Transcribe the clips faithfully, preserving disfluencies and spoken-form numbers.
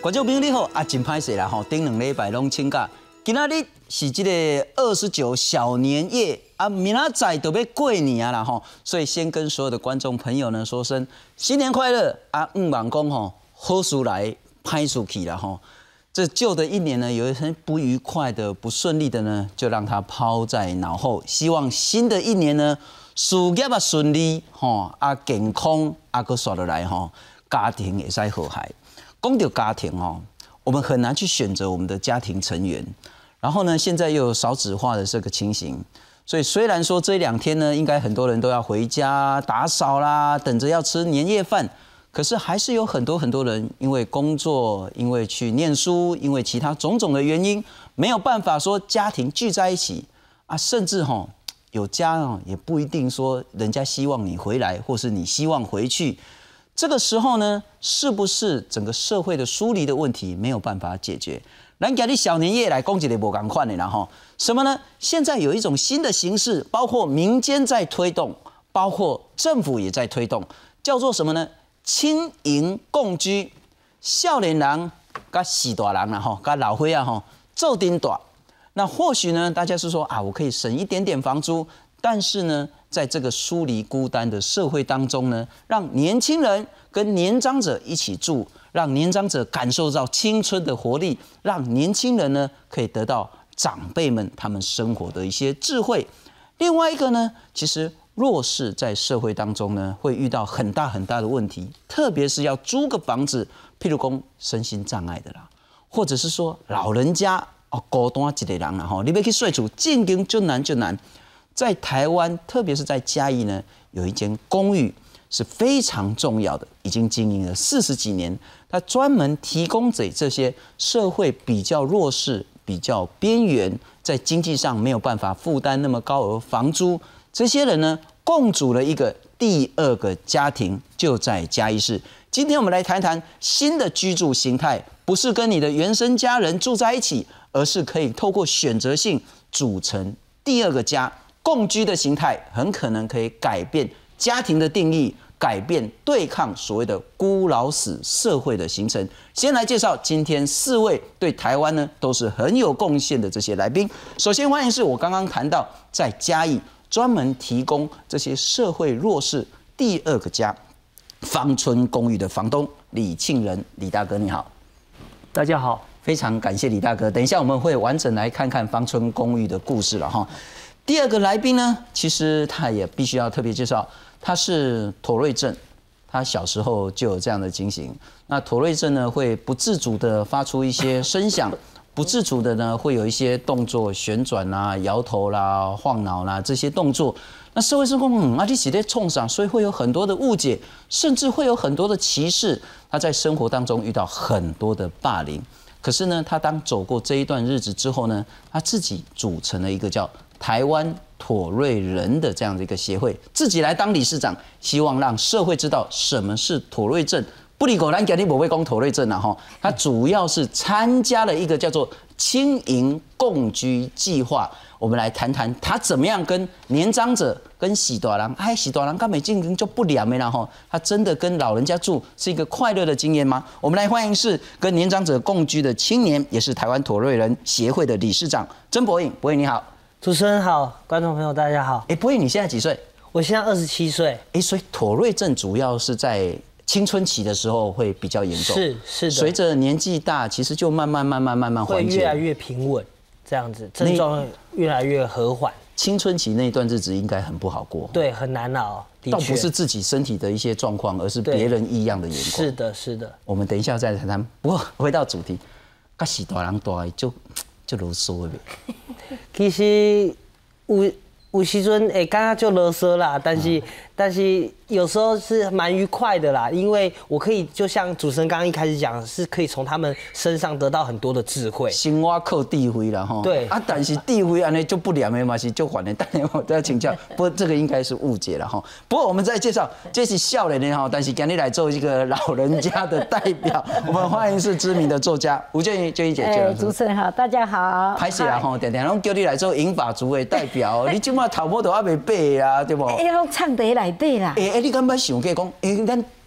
观众朋友你好，啊，真歹势啦吼，顶两礼拜拢请假，今仔日是这个二十九小年夜啊，明仔载就要过年啊啦吼，所以先跟所有的观众朋友呢说声新年快乐啊！唔忙讲吼，好事来，歹事去啦吼。这旧的一年呢，有一些不愉快的、不顺利的呢，就让它抛在脑后。希望新的一年呢，事业啊顺利吼，啊健康啊个刷落来吼，家庭也使和谐。讲到家庭哦，我们很难去选择我们的家庭成员。然后呢，现在又有少子化的这个情形，所以虽然说这两天呢，应该很多人都要回家打扫啦，等着要吃年夜饭，可是还是有很多很多人因为工作、因为去念书、因为其他种种的原因，没有办法说家庭聚在一起啊，甚至吼有家哦，也不一定说人家希望你回来，或是你希望回去。这个时候呢，是不是整个社会的疏离的问题没有办法解决？咱今日小年夜来讲一个无同款的啦吼，什么呢？现在有一种新的形式，包括民间在推动，包括政府也在推动，叫做什么呢？亲邻共居，少年人跟喜大人啦吼，跟老岁啊吼，做阵大。那或许呢，大家是说啊，我可以省一点点房租。但是呢，在这个疏离孤单的社会当中呢，让年轻人跟年长者一起住，让年长者感受到青春的活力，让年轻人呢可以得到长辈们他们生活的一些智慧。另外一个呢，其实弱势在社会当中呢会遇到很大很大的问题，特别是要租个房子，譬如说身心障碍的啦，或者是说老人家哦孤单一个人啦吼，你要去睡厝，进京就难就难。在台湾，特别是在嘉义呢，有一间公寓是非常重要的，已经经营了四十几年。它专门提供给这些社会比较弱势、比较边缘，在经济上没有办法负担那么高额房租，这些人呢，共组了一个第二个家庭，就在嘉义市。今天我们来谈谈新的居住形态，不是跟你的原生家人住在一起，而是可以透过选择性组成第二个家。共居的形态很可能可以改变家庭的定义，改变对抗所谓的孤老死社会的形成。先来介绍今天四位对台湾呢都是很有贡献的这些来宾。首先欢迎是我刚刚谈到在嘉义专门提供这些社会弱势第二个家芳村公寓的房东李庆仁，李大哥你好。 大家好， 非常感谢李大哥。等一下我们会完整来看看芳村公寓的故事了哈。第二个来宾呢，其实他也必须要特别介绍，他是妥瑞症，他小时候就有这样的情形。那妥瑞症呢，会不自主的发出一些声响，不自主的呢，会有一些动作，旋转啦、摇头啦、晃脑啦这些动作。那社会生活嗯啊，你是在冲上，所以会有很多的误解，甚至会有很多的歧视。他在生活当中遇到很多的霸凌。可是呢，他当走过这一段日子之后呢，他自己组成了一个叫台湾妥瑞人的这样的一个协会，自己来当理事长，希望让社会知道什么是妥瑞症。不离狗咱今天不会讲妥瑞症啊哈，他主要是参加了一个叫做亲邻共居计划。我们来谈谈他怎么样跟年长者、跟喜大人，哎，喜大人跟美进京就不良的啦哈，他真的跟老人家住是一个快乐的经验吗？我们来欢迎是跟年长者共居的青年，也是台湾妥瑞人协会的理事长曾博颖。博颖你好。 主持人好，观众朋友大家好。 哎，博颖你现在几岁？ 我现在二十七岁。 哎，所以妥瑞症主要是在青春期的时候会比较严重， 是是的。 随着年纪大，其实就慢慢慢慢慢慢缓解， 会越来越平稳，这样子症状越来越和缓。 青春期那段日子应该很不好过， 对，很难熬。 倒不是自己身体的一些状况，而是别人异样的眼光。 是的，是的。 我们等一下再谈谈。不过回到主题，甲喜大人大就就啰嗦的。 其实有有时阵会感觉就啰嗦啦，但是、嗯、但是有时候是蛮愉快的啦，因为我可以就像主持人刚刚一开始讲，是可以从他们身上得到很多的智慧。 生活靠智慧啦吼。对啊，但是智慧安尼就不良的嘛是就烦的，当然我都要请教。不过这个应该是误解了哈。不过我们再介绍，这是少年的哈，但是今天来做一个老人家的代表，我们欢迎是知名的作家吴建怡建怡姐姐。 主持人好，大家好。 拍摄啦吼，常常拢叫你来做银发族的代表，你即马头毛都还没白啊，对不？ 哎，拢唱在内底啦。 哎哎，你敢捌想过讲，哎，咱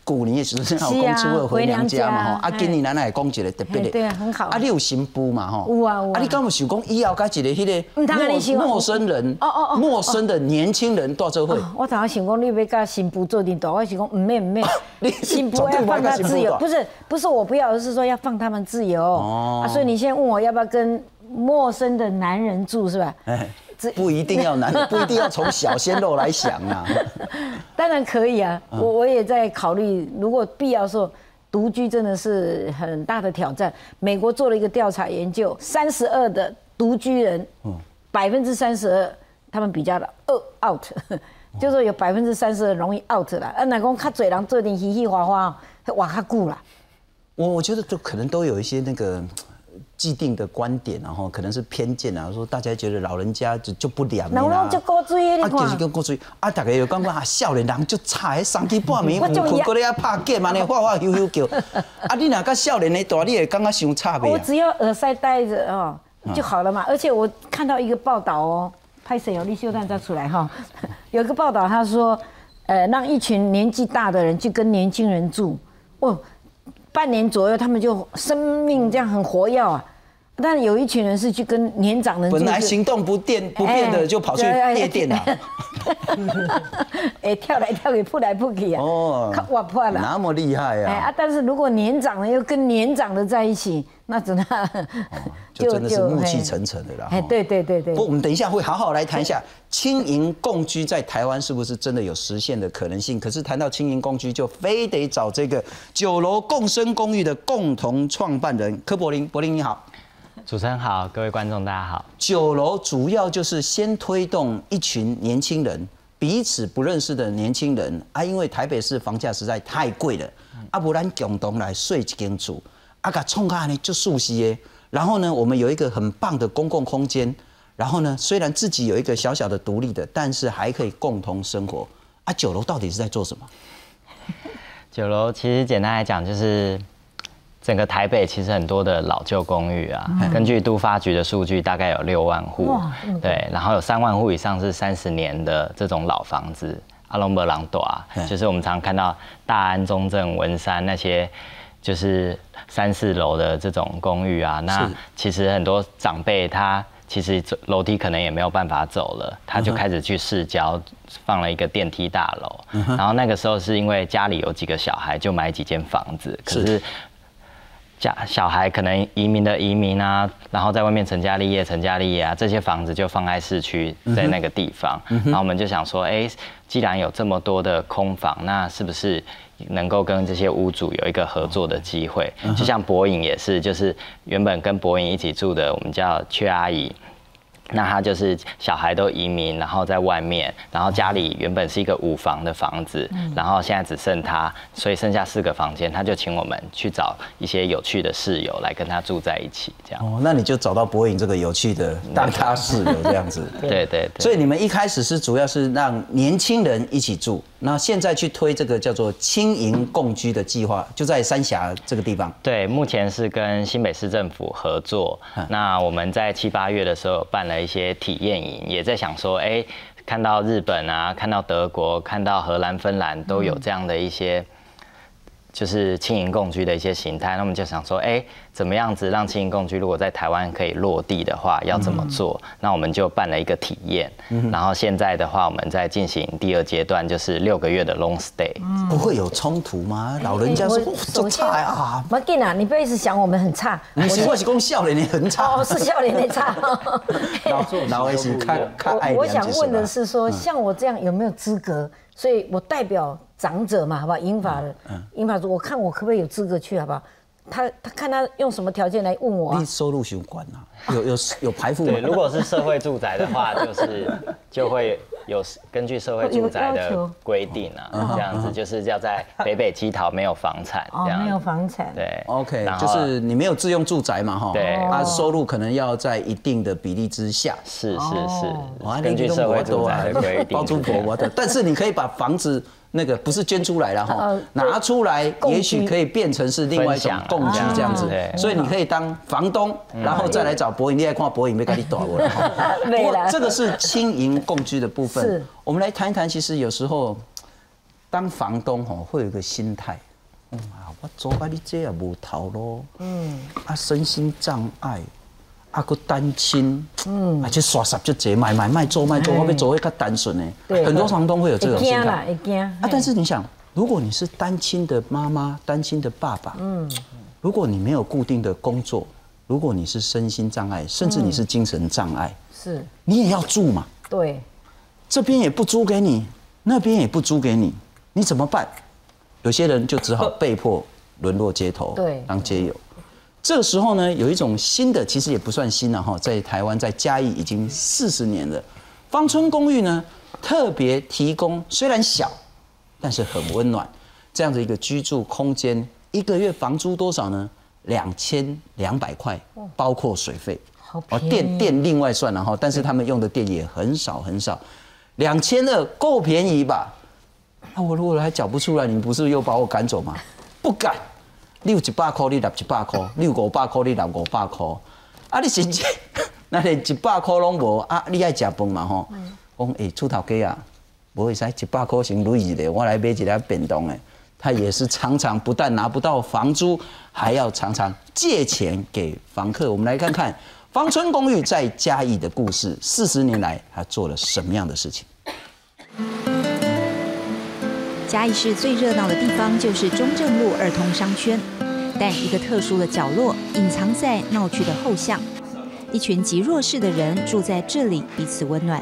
古年的时阵有讲出了回娘家嘛吼，啊，今年咱来讲一个特别的， 对啊，很好。 啊，你有新妇嘛吼？ 有啊有啊。 啊，你敢有想讲以后甲一个迄个陌陌生人，哦哦哦，陌生的年轻人大做伙？ 我头先想讲你要甲新妇做阵大，我想讲唔免唔免，新妇要放他自由，不是不是我不要，而是说要放他们自由。哦。啊，所以你现在问我要不要跟陌生的男人住是吧？哎。 不一定要男的，不一定要从小鲜肉来想啊。 当然可以啊，我我也在考虑，如果必要的时候，独居真的是很大的挑战。美国做了一个调查研究，三十二的独居人，百分之三十二他们比较的二 out， 就是说有百分之三十二容易 out 啦。啊，那讲较侪人做点嘻嘻哈哈，活较久啦。 我我觉得都可能都有一些那个。既定的观点，然后可能是偏见啊，说大家觉得老人家就就不凉啦， 老人就高追你看， 啊，就是跟高追，啊，大家又讲讲啊，少年人就差，三更半暝有困过咧拍 game， 安尼画画悠悠叫，啊，你若甲少年的大，你会感觉伤差别。 我只要耳塞戴着哦就好了嘛，而且我看到一个报道哦，拍谁哦，李秀丹再出来哈，有一个报道他说，呃，让一群年纪大的人去跟年轻人住，哦。半年左右，他们就生命这样很活跃啊。但有一群人是去跟年长人， 本来行动不便不便的，就跑去夜店了。 哎，跳来跳去，扑来扑去啊。哦，哇破了， 那么厉害啊！ 哎啊，但是如果年长的又跟年长的在一起，那真的就真的是暮气沉沉的啦。 哎，对对对对。 不，我们等一下会好好来谈一下轻盈共居在台湾是不是真的有实现的可能性？可是谈到轻盈共居，就非得找这个九楼共生公寓的共同创办人柯柏霖。柏霖你好。 主持人好，各位观众大家好。 九楼主要就是先推动一群年轻人，彼此不认识的年轻人啊，因为台北市房价实在太贵了，啊，不然共同来睡一间厝，啊，甲创下呢就熟悉的。然后呢，我们有一个很棒的公共空间，然后呢，虽然自己有一个小小的独立的，但是还可以共同生活。啊，九楼到底是在做什么？ 九楼其实简单来讲就是。整个台北其实很多的老旧公寓啊，嗯、根据都发局的数据，大概有六万户，对，然后有三万户以上是三十年的这种老房子，阿隆伯朗朵啊，就是我们常看到大安、中正、文山那些，就是三四楼的这种公寓啊，那其实很多长辈他其实楼梯可能也没有办法走了，他就开始去市郊放了一个电梯大楼，嗯、然后那个时候是因为家里有几个小孩，就买几间房子，可是。家小孩可能移民的移民啊，然后在外面成家立业、成家立业啊，这些房子就放在市区，在那个地方。嗯、然后我们就想说，哎、欸，既然有这么多的空房，那是不是能够跟这些屋主有一个合作的机会？嗯、就像博颖也是，就是原本跟博颖一起住的，我们叫阙阿姨。那他就是小孩都移民，然后在外面，然后家里原本是一个五房的房子，嗯、然后现在只剩他，所以剩下四个房间，他就请我们去找一些有趣的室友来跟他住在一起，这样。 哦，那你就找到博颖这个有趣的当他室友这样子。 对对 对, 对。 所以你们一开始是主要是让年轻人一起住，那现在去推这个叫做轻盈共居的计划，就在三峡这个地方。 对，目前是跟新北市政府合作，嗯、那我们在七八月的时候办了一些体验营，也在想说，哎、欸，看到日本啊，看到德国，看到荷兰、芬兰都有这样的一些，就是轻盈共居的一些形态，那我们就想说，哎、欸，怎么样子让轻盈共居如果在台湾可以落地的话，要怎么做？嗯、那我们就办了一个体验，嗯、然后现在的话，我们在进行第二阶段，就是六个月的 long stay。 嗯、不会有冲突吗？老人家说就差啊， 没紧啊，你不要一直想我们很差。 你是我是讲少年的很差。 哦，是少年的差。 老老是看看爱。 我想问的是说，像我这样有没有资格？所以我代表长者嘛，好不好？银发的，银发族，我看我可不可以有资格去，好不好？他他看他用什么条件来问我、啊？ 你收入相关啊，有有有排富吗？ 对，如果是社会住宅的话，就是就会有根据社会住宅的规定啊，这样子就是要在北北基桃没有房产，这样、 哦、没有房产。 对 ，OK， 就是你没有自用住宅嘛，哈， 对， 啊，收入可能要在一定的比例之下。 是是是， 哦、 根据社会住宅的规定。 包租婆我的，但是你可以把房子。那个不是捐出来了哈，拿出来也许可以变成是另外一种共居这样子，所以你可以当房东，然后再来找博颖，你来看博颖没跟你打我了哈。不过这个是轻盈共居的部分，我们来谈一谈，其实有时候当房东哈会有一个心态， 嗯啊，我做啊你这也无头路，嗯，啊身心障碍，啊个单亲，嗯，而且刷刷就这买买卖做卖做，我要做会较单纯呢。很多房东会有这种心态， 会惊啊，但是你想，如果你是单亲的妈妈、单亲的爸爸，嗯，如果你没有固定的工作，如果你是身心障碍，甚至你是精神障碍， 是， 你也要住嘛。 对， 这边也不租给你，那边也不租给你，你怎么办？有些人就只好被迫沦落街头， 对， 当街友。这个时候呢，有一种新的，其实也不算新了哈，在台湾在嘉义已经四十年了。芳村公寓呢，特别提供虽然小，但是很温暖这样的一个居住空间。一个月房租多少呢？两千两百块，包括水费。哦，电电另外算了哈，但是他们用的电也很少很少。两千二够便宜吧？那我如果还缴不出来，你不是又把我赶走吗？不敢。你有一百块，你拿一百块；你有五百块，你拿五百块。啊，你甚至那连一百块拢无啊！你爱食饭嘛吼？讲诶，厝头家啊，无会使一百块先累一个，我来买一个便当诶。他也是常常不但拿不到房租，还要常常借钱给房客。我们来看看芳村公寓在嘉义的故事，四十年来他做了什么样的事情？ 嘉义市最热闹的地方就是中正路儿童商圈，但一个特殊的角落隐藏在闹区的后巷，一群极弱势的人住在这里，彼此温暖。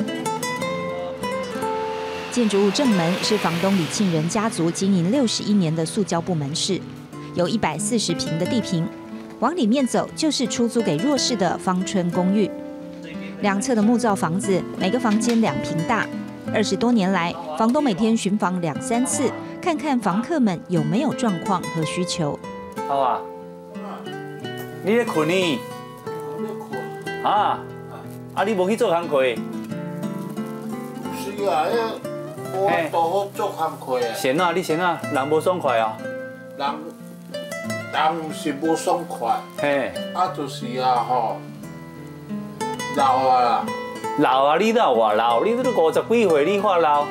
建筑物正门是房东李庆仁家族经营六十一年的塑胶布门市，有一百四十平的地坪，往里面走就是出租给弱势的芳村公寓。两侧的木造房子，每个房间两坪大。二十多年来，房东每天巡房两三次，看看房客们有没有状况和需求。 好啊，你在困呢？啊？啊，你无去做工课？ 是啊，我都好做工课啊。 闲啊，你闲啊，人无爽快啊。 人，人是无爽快。 嘿。 啊，就是啊吼，老啊啦。 老啊，你老啊老，你都五十几岁，你话老。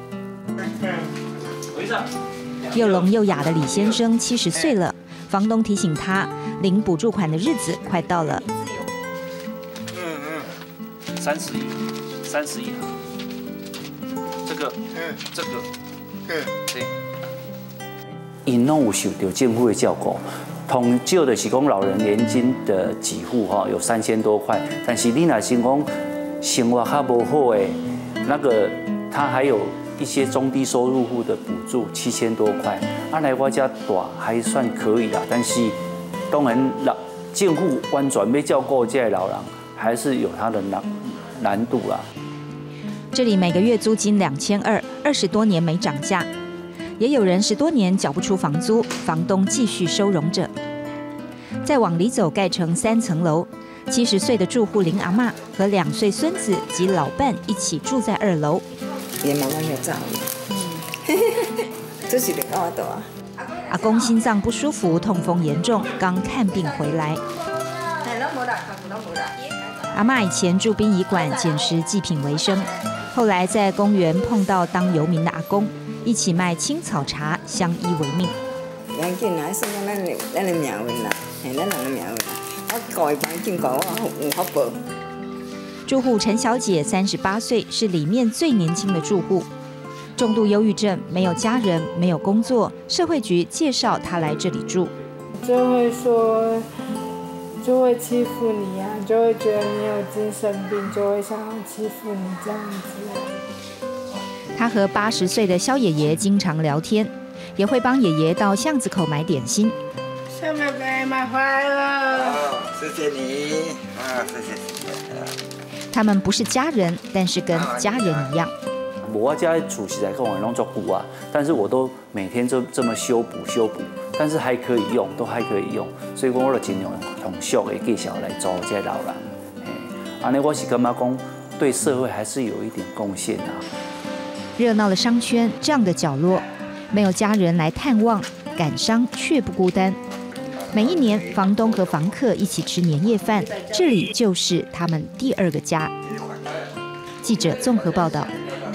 又聋又哑的李先生七十岁了，房东提醒他，领补助款的日子快到了。 嗯嗯，三十亿，三十亿。这个，嗯，这个，嗯，对。因拢有受到政府的照顾。统计的是讲老人年金的给付哈有三千多块，但是你若是讲生活较无好诶，那个他还有一些中低收入户的补助七千多块，啊来我家大还算可以啦，但是当然老政府完全要照顾这些老人，还是有它的难难度啦。 这里每个月租金两千二，二十多年没涨价。也有人十多年缴不出房租，房东继续收容着。再往里走，盖成三层楼，七十岁的住户林阿嬷和两岁孙子及老伴一起住在二楼。 也慢慢要走，嗯，这是两个多啊。 阿公心脏不舒服，痛风严重，刚看病回来。阿嬷以前住殡仪馆捡拾祭品为生，后来在公园碰到当游民的阿公。一起卖青草茶，相依为命。 要紧啊，算咱咱咱的命运啦，系咱人的命运啦。我改环境改，我有福报。 住户陈小姐三十八岁，是里面最年轻的住户，重度忧郁症，没有家人，没有工作。社会局介绍她来这里住， 就会说，就会欺负你啊，就会觉得你有精神病，就会想要欺负你这样子。 他和八十岁的萧爷爷经常聊天，也会帮爷爷到巷子口买点心。 小妹妹买回来了， 谢谢你啊，谢谢谢谢。 他们不是家人，但是跟家人一样。 我家厝实在讲我弄做古啊，但是我都每天就这么修补修补，但是还可以用，都还可以用，所以我就尽量用俗的技巧来做这老人。嘿，安尼我是感觉讲对社会还是有一点贡献啊。 热闹的商圈，这样的角落，没有家人来探望，感伤却不孤单。每一年，房东和房客一起吃年夜饭，这里就是他们第二个家。记者综合报道。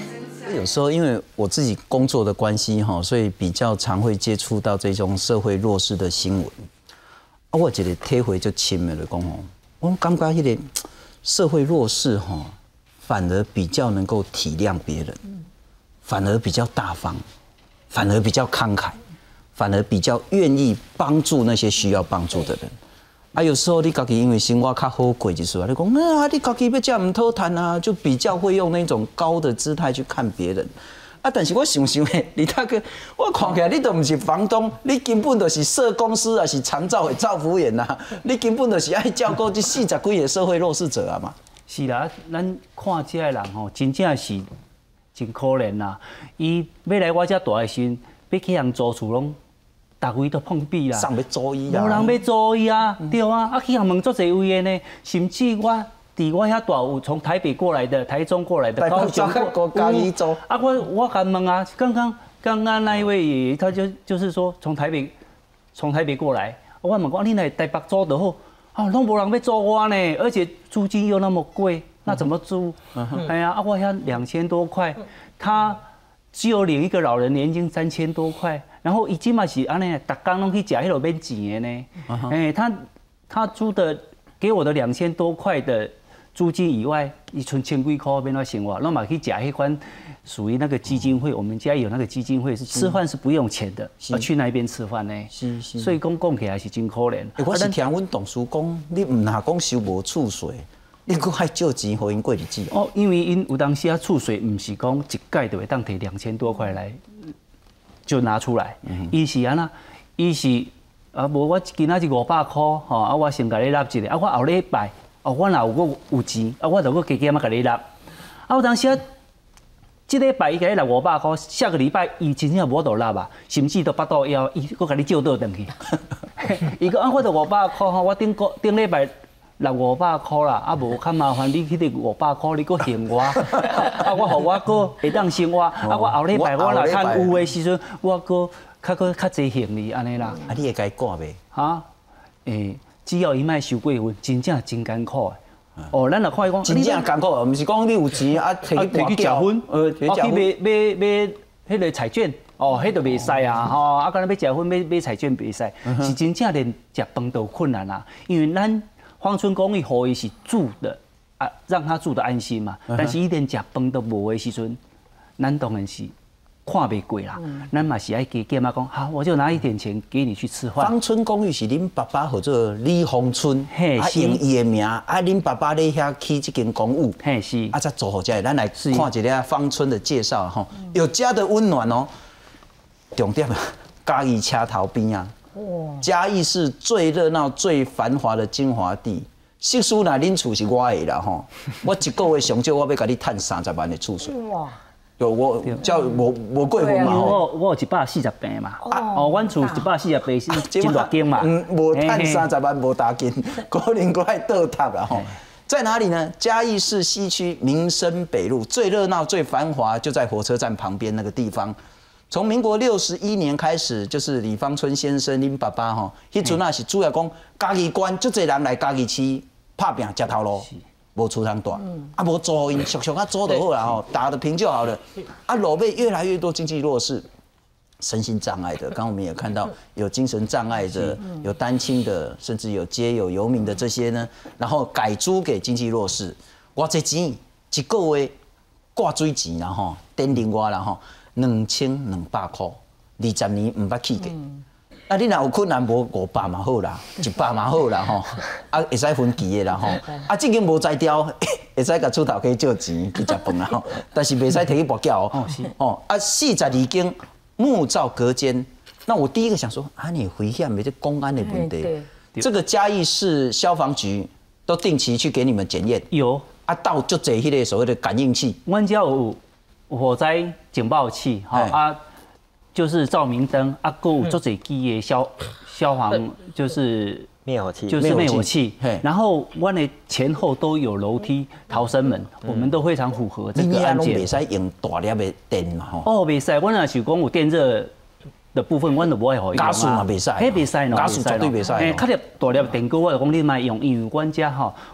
有时候因为我自己工作的关系哈，所以比较常会接触到这种社会弱势的新闻。啊，我觉得体会就深了，就讲吼，我感觉迄个社会弱势哈，反而比较能够体谅别人，反而比较大方，反而比较慷慨，反而比较愿意帮助那些需要帮助的人。啊，有时候你家己因为生活较好过就是啊，你讲啊，你家己要这么讨谈啊，就比较会用那种高的姿态去看别人。啊，但是我想想诶，你大哥，我看起来你都不是房东，你根本就是社公司啊，是长照的照服员呐，你根本就是爱照顾这四十几个社会弱势者啊嘛。 是啦，咱看这个人吼，真正是真可怜啦。伊要来我遮大的时，要去人租厝拢。大位都碰壁啦， 上要租伊啊， 无人要租伊啊，对啊，啊去人问足侪位的呢，甚至我伫我遐大有从台北过来的、台中过来的、高雄过嘉义租， 啊我我敢问啊，刚刚刚刚那一位爷爷，他就就是说从台北从台北过来，我问讲你来台北租就好，啊拢无人要租我呢，而且租金又那么贵，那怎么租？哎呀，啊我遐两千多块，他只有领一个老人年金三千多块。然后已经嘛是安尼，逐工拢去食迄落免钱的呢。哎，他他租的给我的两千多块的租金以外，一存千几块免怎生活，拢嘛去食迄款属于那个基金会，我们家有那个基金会是吃饭是不用钱的，要去那边吃饭呢。是是。所以讲讲起来是真可怜。 我是听阮同事讲，你唔哪讲收无厝税，你佫还借钱互因过日子。 哦，因为因有当时啊厝税唔是讲一届就会当摕两千多块来。就拿出来，伊是安那，伊是啊，无我今仔是五百块，吼，啊我先甲你纳一个，啊我后礼拜，哦我若有个有钱，啊我就搁加减啊甲你纳，啊我当时啊，即礼拜伊甲你纳五百块，下个礼拜伊真正无度纳啊，甚至都巴肚枵，伊搁甲你借倒转去，伊讲啊我就五百块吼，我顶个顶礼拜。纳五百块啦，啊无较麻烦，你迄个五百块你搁还我，啊我互我搁会当生活，啊我后礼拜我若趁有的时阵，我搁较搁较济还你安尼啦。 啊你会甲伊赶袂？ 哈，诶，只要伊莫收过分，真正真艰苦的。哦，咱若看伊讲， 真正艰苦，毋是讲你有钱啊，摕去去食薰，呃，去买买买迄个彩券，哦，迄都袂使啊，吼，啊，敢若要食薰买买彩券袂使，是真正连食饭都困难啊，因为咱。芳村公寓互伊是住的啊，让他住的安心嘛。但是伊连食饭都无的时阵，咱当然是看袂过啦。咱嘛是爱加减啊，讲好，我就拿一点钱给你去吃饭。 芳村公寓是恁爸爸叫做李芳村，啊用伊的名，啊恁爸爸咧遐起这间公寓， 嘿是， 啊才做好这个。咱来看一下芳村的介绍吼，有家的温暖哦。重点啊，嘉义车头边啊。嘉义是最热闹、最繁华的精华地。习俗呐，恁厝是我的啦吼，我一个月上少我要甲你趁三十万的厝税。哇！有我叫无无过分嘛吼。 我我有一百四十平嘛。哦，阮厝一百四十平是真大间嘛。 嗯，无趁三十万无大间，可能搁爱倒塌啦吼。在哪里呢？嘉义市西区民生北路，最热闹、最繁华就在火车站旁边那个地方。从民国六十一年开始，就是李芳春先生恁爸爸吼，迄阵啊是主要讲嘉义县，足侪人来嘉义市拍拼食头路，无厝通住，啊无租因俗俗啊租就好啦吼，打得平就好了。啊路尾越来越多经济弱势、身心障碍的，刚刚我们也看到有精神障碍的，有单亲的，甚至有街友游民的这些呢，然后改租给经济弱势，偌济钱一个月挂水钱啦吼，电另外啦吼。两千两百块，二十年唔捌去过。啊，你若有困难，无五百嘛好啦，一百嘛好啦吼。啊，会使分期的啦吼。啊，这间无才调，会使甲厝头去借钱去食饭啦吼。但是袂使摕去博缴哦。哦，啊，四十二间木造隔间。那我第一个想说，啊，你危险没这公安的问题。这个嘉义市消防局都定期去给你们检验。 有。 啊，到就这迄个所谓的感应器。 阮家有。火灾警报器，哈啊，就是照明灯，啊，还有足侪支的消消防，就是灭火器， 就是灭火器。然后我的前后都有楼梯、逃生门，我们都非常符合这个案件。 你袂使用大粒的电嘛吼？ 哦，袂使，我若是讲有电热的部分，我就不会好用啊。 加速嘛袂使， 迄袂使喏， 加速绝对袂使。 诶，较粒大粒电锅，我就讲你莫用，因为阮家吼。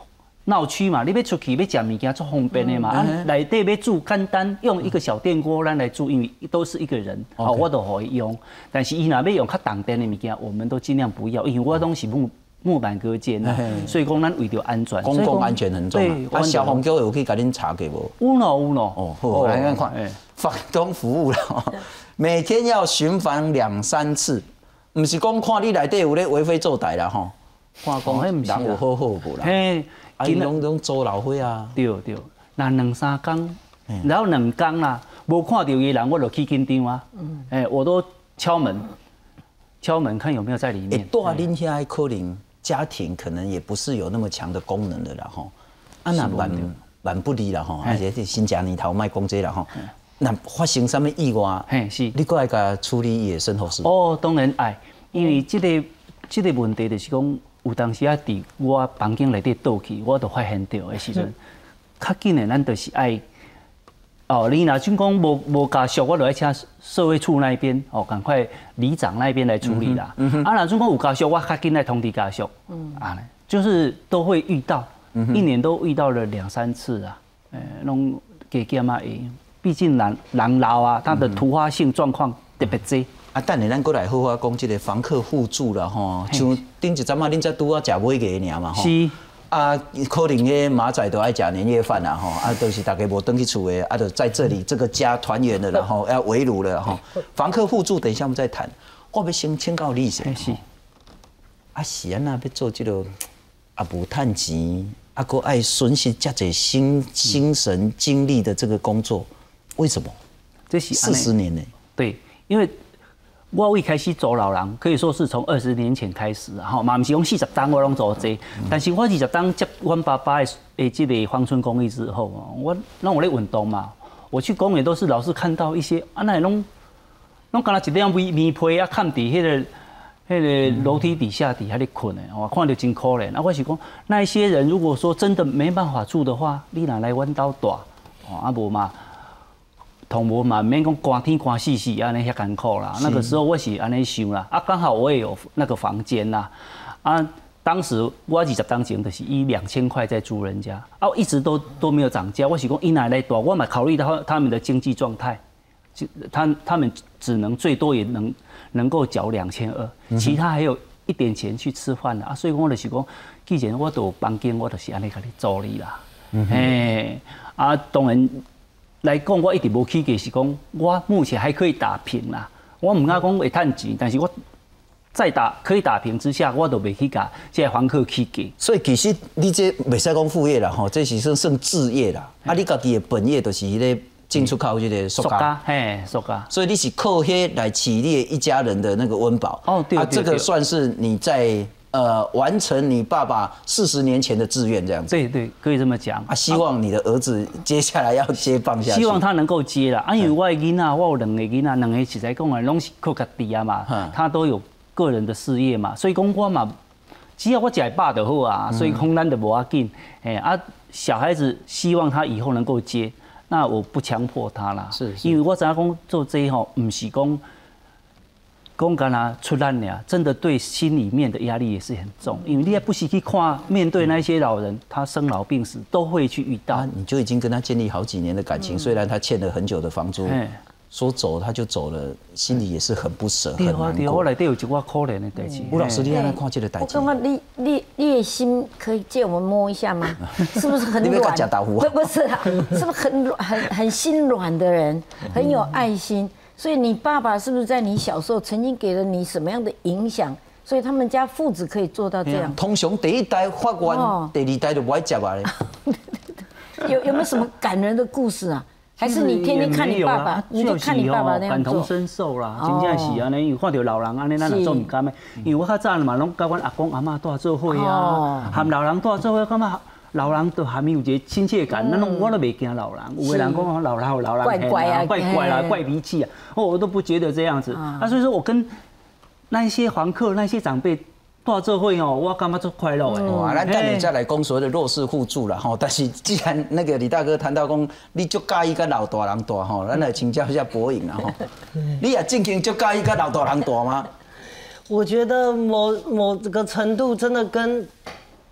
闹区嘛，你要出去要食物件足方便的嘛，啊，内底要煮简单，用一个小电锅咱来煮，因为都是一个人，哦，我都可以用。但是伊若要用较重电的物件，我们都尽量不要，因为我拢是木木板隔间的，所以讲咱为着安全， 公共安全很重要。啊，消防局有去甲恁查过无？ 有咯有咯。 哦，好，来看看，房东服务了，每天要巡房两三次，唔是讲看你内底有咧为非作歹啦吼，看讲人有好好无啦。嘿。啊，伊拢拢租老伙啊， 对对，那两三工，然后两工啦，无看到伊人，我就去紧张啊。哎，我都敲门，敲门看有没有在里面。 哎，大恁遐可能家庭可能也不是有那么强的功能的啦吼。啊，那万万不离啦吼，而且新家年头卖讲这啦吼。那发生什么意外？嘿，是，你过来甲处理伊的身后事。 哦，当然爱，因为这个这个问题就是讲。有当时啊，伫我房间内底倒去，我都发现到的时阵，较紧的咱就是爱，哦，你若像讲无无家属，我就爱请社会处那边哦，赶快里长那边来处理啦。嗯、啊，若像讲有家属，我较紧来通知家属。嗯，啊，就是都会遇到，嗯、一年都遇到了两三次啊，诶，拢加减啊，毕竟人人老啊，他的突发性状况特别多。 啊，等下咱过来好好讲这个房客互助啦吼，像顶一阵啊，恁才拄啊食尾个尔嘛吼。是。啊，可能迄马仔都爱食年夜饭啦吼，啊，都是大家无登去厝的，啊，就在这里这个家团圆了，然后要围炉了吼。房客互助，等一下我们再谈。我要先请教你先。是。啊，是安那要做这个啊，无趁钱，啊，搁爱损失遮侪心精神精力的这个工作，为什么？ 这是四十年呢？ 对，因为。我一开始做老人，可以说是从二十年前开始，哈，嘛唔是讲四十档我拢做这，但是我二十档接阮爸爸的诶这个芳春公益之后，我让我咧运动嘛，我去公园都是老是看到一些啊，那拢拢干那一点米米被啊，看伫迄个迄个楼梯底下底下咧困的，我看着真可怜。啊，我是讲那一些人，如果说真的没办法住的话，你哪来阮兜住？哦，啊无嘛。同无嘛，免讲寒天寒死死安尼遐艰苦啦。那个时候我是安尼想啦，啊刚好我也有那个房间啦，啊当时我二十当前就是以两千块在租人家，啊一直都都没有涨价。我是讲伊哪来多，我嘛考虑到他们的经济状态，就他他们只能最多也能能够缴两千二，其他还有一点钱去吃饭啦。啊所以我就是讲，既然我都有房间，我就是安尼甲你租你啦。嘿，啊当然。来讲，我一直无起价，是讲我目前还可以打平啦。我唔敢讲会趁钱，但是我在打可以打平之下，我都袂去甲这些房客起价。 所以其实你这袂使讲副业啦，吼，这是算算置业啦。啊，你家己的本业就是迄个进出口这个塑胶， 嘿，塑胶。 所以你是靠迄来起你一家人的那个温饱。 哦，对对对。啊， 这个算是你在。呃，完成你爸爸四十年前的志愿，这样子。 对对，可以这么讲。 啊，希望你的儿子接下来要接棒下去。 希望他能够接啦。啊，因为我的囡仔，我有两个囡仔，两个实在讲啊，拢是靠家己啊嘛，他都有个人的事业嘛，所以讲我嘛，只要我食饱就好啊。所以讲咱就无要紧。哎啊，小孩子希望他以后能够接，那我不强迫他啦。是。因为我知影讲做这一吼，唔是讲。讲干啦出烂了，真的对心里面的压力也是很重，因为你也不惜去看面对那些老人，他生老病死都会去遇到。 啊、你就已经跟他建立好几年的感情，嗯、虽然他欠了很久的房租，说走他就走了，心里也是很不舍，很难过。 对，我内底有一寡可怜的代志。 吴老师，你来看这个代志。 我感觉你你你的心可以借我们摸一下吗？是不是很软？ 你要假豆腐？ 不不是啊，是不是很软很很心软的人，很有爱心？所以你爸爸是不是在你小时候曾经给了你什么样的影响？所以他们家父子可以做到这样。 通常第一代发完，第二代就不爱吃啊嘞。 有有没有什么感人的故事啊？还是你天天看你爸爸，你就看你爸爸那样做？ 感同身受啦，真正是安尼。有看到老人安尼，咱也做唔甘的。因为我较早嘛，拢甲阮阿公阿嬷住做伙啊，含老人住做伙，感觉。老人都还没有一个亲切感，那种我都袂惊老人。有的人讲老人老人怪怪啊， 怪怪啦，怪脾气啊，哦，我都不觉得这样子。啊，所以说我跟那一些房客、那些长辈住做伙哦，我感觉足快乐的。 哇，咱等下再来讲所谓的弱势互助啦吼。但是既然那个李大哥谈到讲，你足介意跟老大人住吼，咱来请教一下博颖啦吼。你也正经足介意跟老大人住吗？ 我觉得某某个程度真的跟。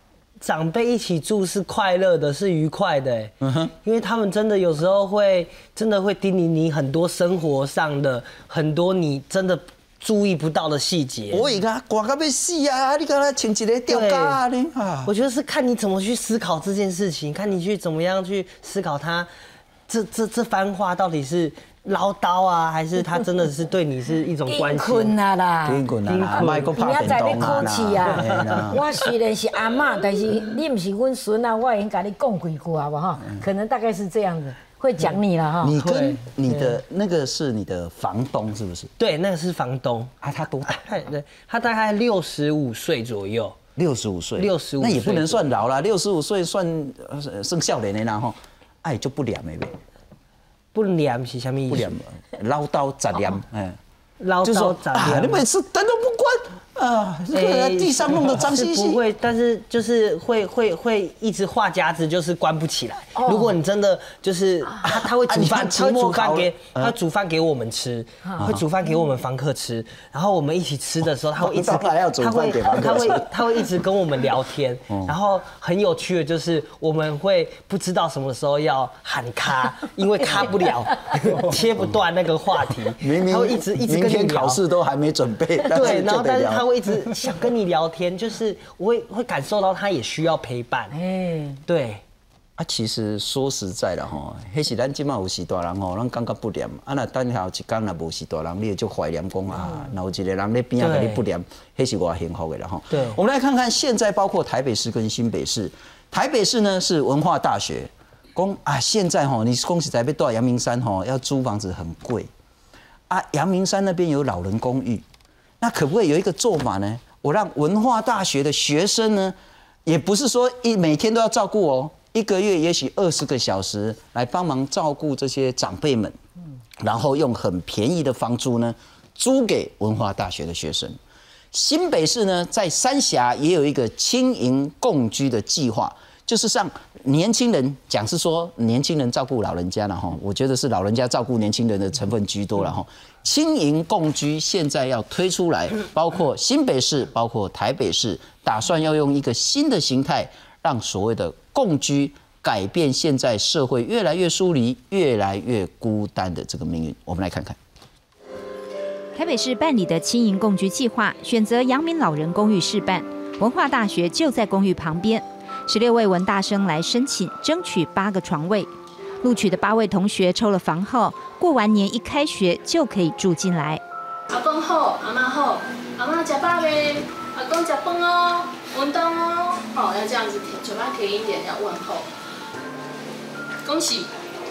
长辈一起住是快乐的，是愉快的，哎，嗯哼，因为他们真的有时候会真的会叮咛你很多生活上的很多你真的注意不到的细节。 我而家挂到要死啊！你刚才穿一个吊嘎呢？啊， 我觉得是看你怎么去思考这件事情，看你去怎么样去思考他这这这番话到底是。唠叨啊，还是他真的是对你是一种关心？ 困啊啦， 困啊，卖个拍电动啊啦。我虽然是阿嬷，但是你不是阮孙啊，我已经跟你讲几句好不好？可能大概是这样子，会讲你了哈。 你跟你的那个是你的房东是不是？ 对，那个是房东啊，他多大？ 对，他大概六十五岁左右。 六十五岁， 六十五， 那也不能算老啦，六十五岁算算少年的啦吼，哎就不凉的呗。 不念是什么意思？ 不念，唠叨杂念，哎， 唠叨杂念。 你每次灯都不关啊，这个地上弄得脏兮兮。 不会，但是就是会会会一直话匣子，就是关不起来。如果你真的就是他他会煮饭，他会煮饭给他煮饭给我们吃，会煮饭给我们房客吃，然后我们一起吃的时候，他会一直他会他会他会一直跟我们聊天，然后很有趣的就是我们会不知道什么时候要喊卡，因为卡不了，切不断那个话题，他会一直一直跟你聊。 明天考试都还没准备， 对，然后但是他会一直想跟你聊天，就是我会会感受到他也需要陪伴，哎，对。 啊，其实说实在的吼，迄是咱即马有时大人吼，咱感觉不念。啊，那等下一天若无时大人，你就怀念讲啊，若有一个人咧边仔甲你不念，迄是偌幸福的啦吼。 对， 我们来看看现在包括台北市跟新北市。台北市呢是文化大学，讲啊，现在吼，你讲实在要到阳明山吼，要租房子很贵。啊，阳明山那边有老人公寓，那可不可以有一个做法呢？我让文化大学的学生呢，也不是说一每天都要照顾哦。一个月也许二十个小时来帮忙照顾这些长辈们，然后用很便宜的房租呢租给文化大学的学生。新北市呢在三峡也有一个青银共居的计划，就是让年轻人讲是说年轻人照顾老人家了哈，我觉得是老人家照顾年轻人的成分居多了哈。青银共居现在要推出来，包括新北市，包括台北市，打算要用一个新的形态，让所谓的共居改变现在社会越来越疏离、越来越孤单的这个命运。我们来看看， 台北市办理的青银共居计划，选择阳明老人公寓试办，文化大学就在公寓旁边，十六位文大生来申请，争取八个床位。录取的八位同学抽了房号，过完年一开学就可以住进来。 阿公好，阿妈好，阿妈吃饱没？阿公吃饭哦，运动哦，哦，要这样子嘴巴甜一点，要问候。恭喜！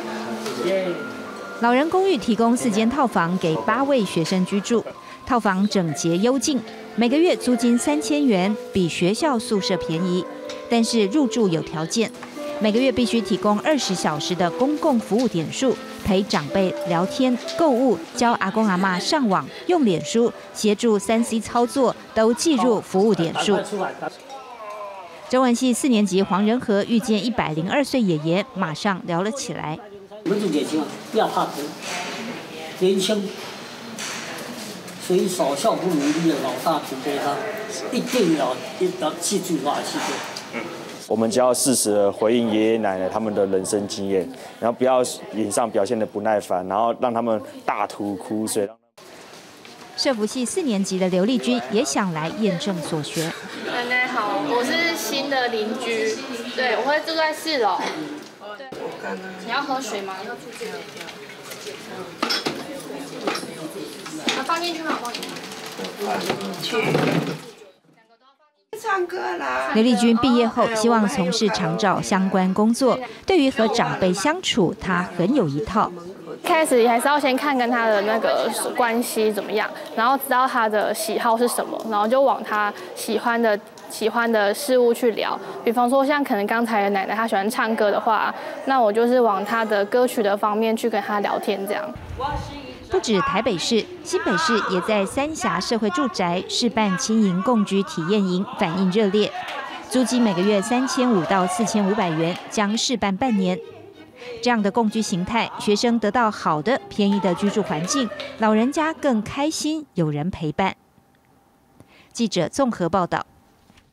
老人公寓提供四间套房给八位学生居住，套房整洁幽静，每个月租金三千元，比学校宿舍便宜。但是入住有条件，每个月必须提供二十小时的公共服务点数，陪长辈聊天、购物、教阿公阿嬷上网、用脸书、协助三 C 操作，都计入服务点数。中文系四年级黄仁和遇见一百零二岁爷爷，马上聊了起来。 我们年轻啊，不要怕苦，年轻，所以少孝不努力的老大平辈他一定要一要记住话记住。 我们就要适时的回应爷爷奶奶他们的人生经验，然后不要脸上表现的不耐烦，然后让他们大吐苦水。 社福系四年级的刘丽君也想来验证所学。 奶奶好，我是新的邻居，对，我会住在四楼。对，你要喝水吗？要出去。啊，放进去吗？放进去。 唱歌啦！ 刘丽君毕业后希望从事长照相关工作，对于和长辈相处，她很有一套。 开始还是要先看跟他的那个关系怎么样，然后知道他的喜好是什么，然后就往他喜欢的喜欢的事物去聊。比方说像可能刚才的奶奶她喜欢唱歌的话，那我就是往她的歌曲的方面去跟她聊天这样。 不止台北市，新北市也在三峡社会住宅试办青银共居体验营，反应热烈。租金每个月三千五到四千五百元，将试办半年。这样的共居形态，学生得到好的、便宜的居住环境，老人家更开心，有人陪伴。记者综合报道。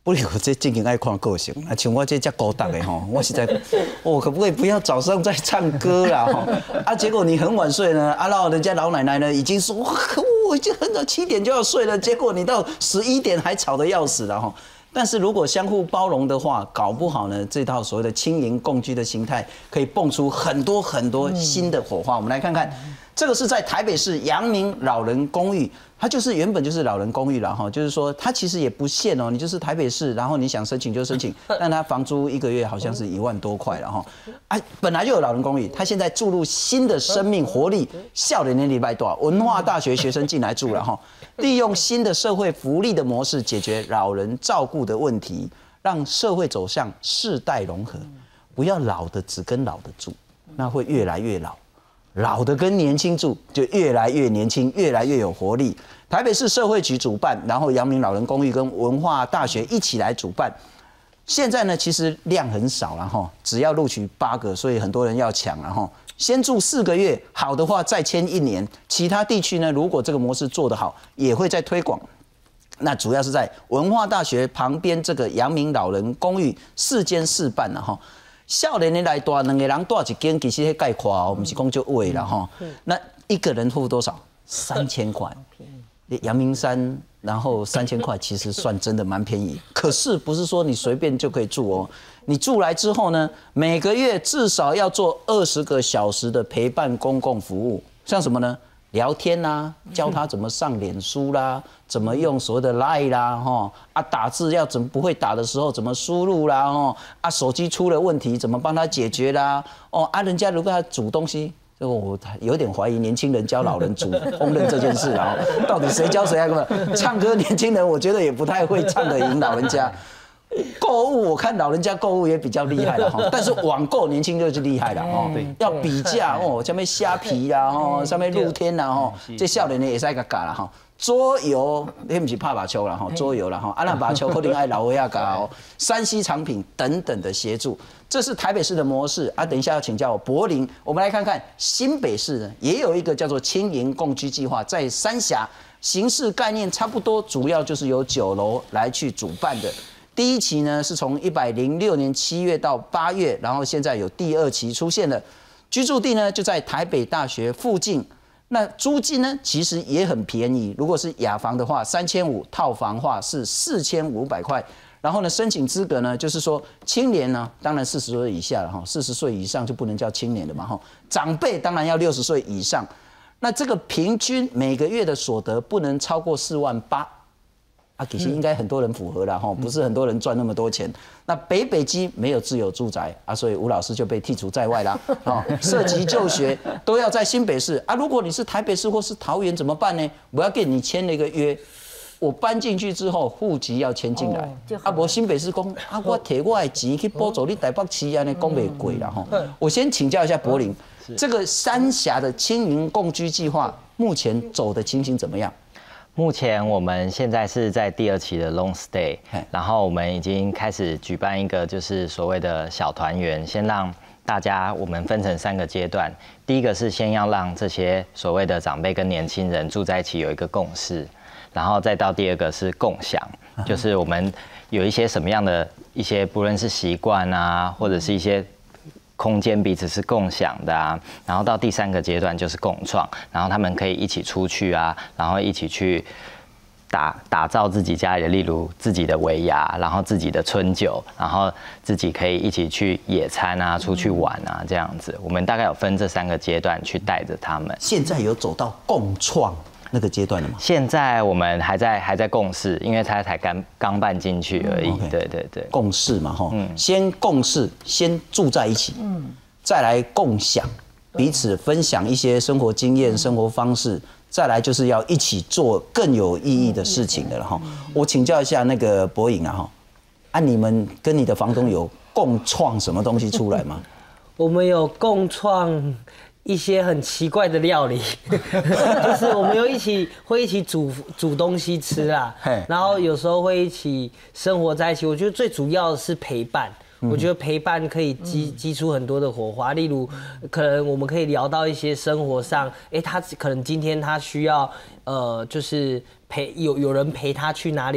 不过这正经爱看个性，啊，像我这遮孤单的吼，我实在，我可不可以不要早上再唱歌啦吼？啊，结果你很晚睡呢，啊，然后人家老奶奶呢已经说，哇，我已经很早七点就要睡了，结果你到十一点还吵得要死了吼。但是如果相互包容的话，搞不好呢，这套所谓的轻盈共居的形态，可以蹦出很多很多新的火花。我们来看看，这个是在台北市阳明老人公寓。它就是原本就是老人公寓了哈，就是说它其实也不限哦，你就是台北市，然后你想申请就申请，但它房租一个月好像是一万多块了哈。啊，本来就有老人公寓，它现在注入新的生命活力，笑脸年礼拜多少？文化大学学生进来住了哈，利用新的社会福利的模式解决老人照顾的问题，让社会走向世代融合，不要老的只跟老的住，那会越来越老。老的跟年轻住就越来越年轻，越来越有活力。台北市社会局主办，然后阳明老人公寓跟文化大学一起来主办。现在呢，其实量很少了哈，只要录取八个，所以很多人要抢了哈。先住四个月，好的话再签一年。其他地区呢，如果这个模式做得好，也会再推广。那主要是在文化大学旁边这个阳明老人公寓四间试办了哈。少年的来住，两个人住一间，其实迄概括哦，不是讲就贵啦哈。那一个人付多少？三千块。阳明山，然后三千块，其实算真的蛮便宜。可是不是说你随便就可以住哦。你住来之后呢，每个月至少要做二十个小时的陪伴公共服务，像什么呢？聊天啦，教他怎么上脸书啦，怎么用所谓的 Line 啦，哈啊打字要怎么不会打的时候怎么输入啦，哦啊手机出了问题怎么帮他解决啦，哦啊人家如果他煮东西，这个我有点怀疑年轻人教老人煮烹饪这件事啊，到底谁教谁啊？根本唱歌年轻人我觉得也不太会唱得赢老人家。购物我看老人家购物也比较厉害了哈，但是网购年轻人就厉害了哦，要比价哦，上面虾皮啦哦，上面露天啦哦，这少年的也是个搞了哈。桌游，那不是拍把球了哈，桌游了哈，啊那把球可能爱老维亚搞哦，山西产品等等的协助，这是台北市的模式啊。等一下要请教柏林，我们来看看新北市呢，也有一个叫做轻盈共居计划，在三峡，形式概念差不多，主要就是由九楼来去主办的。第一期呢是从一百零六年七月到八月，然后现在有第二期出现了，居住地呢就在台北大学附近。那租金呢其实也很便宜，如果是雅房的话三千五，套房的话是四千五百块。然后呢，申请资格呢就是说青年呢，当然四十岁以下了哈，四十岁以上就不能叫青年了嘛哈。长辈当然要六十岁以上。那这个平均每个月的所得不能超过四万八。啊，其实应该很多人符合了哈，不是很多人赚那么多钱。那北北基没有自有住宅啊，所以吴老师就被剔除在外啦。哦，涉及就学都要在新北市啊。如果你是台北市或是桃园怎么办呢？我要跟你签了一个约，我搬进去之后户籍要迁进来。啊，我新北市讲啊，我摕我的钱去补助你台北市安尼讲袂过啦哈。我先请教一下柏林，这个三峡的轻盈共居计划目前走的情形怎么样？ 目前我们现在是在第二期的 long stay， 然后我们已经开始举办一个就是所谓的小团圆，先让大家我们分成三个阶段。第一个是先要让这些所谓的长辈跟年轻人住在一起有一个共识，然后再到第二个是共享，就是我们有一些什么样的一些不论是习惯啊，或者是一些空间彼此是共享的啊，然后到第三个阶段就是共创，然后他们可以一起出去啊，然后一起去打打造自己家里的，例如自己的尾牙，然后自己的春酒，然后自己可以一起去野餐啊，出去玩啊，这样子。我们大概有分这三个阶段去带着他们。 现在有走到共创那个阶段了吗？ 现在我们还在还在共识，因为它才刚刚办进去而已。嗯、对对对， 共识嘛哈，嗯、先共识，先住在一起，嗯、再来共享，彼此分享一些生活经验、生活方式，再来就是要一起做更有意义的事情的了哈。我请教一下那个柏颖啊哈，啊你们跟你的房东有共创什么东西出来吗？ 我们有共创一些很奇怪的料理，就是我们有一起会一起煮煮东西吃啦，然后有时候会一起生活在一起。我觉得最主要的是陪伴。我觉得陪伴可以激激出很多的火花，例如，可能我们可以聊到一些生活上，哎、欸，他可能今天他需要，呃，就是陪有有人陪他去哪里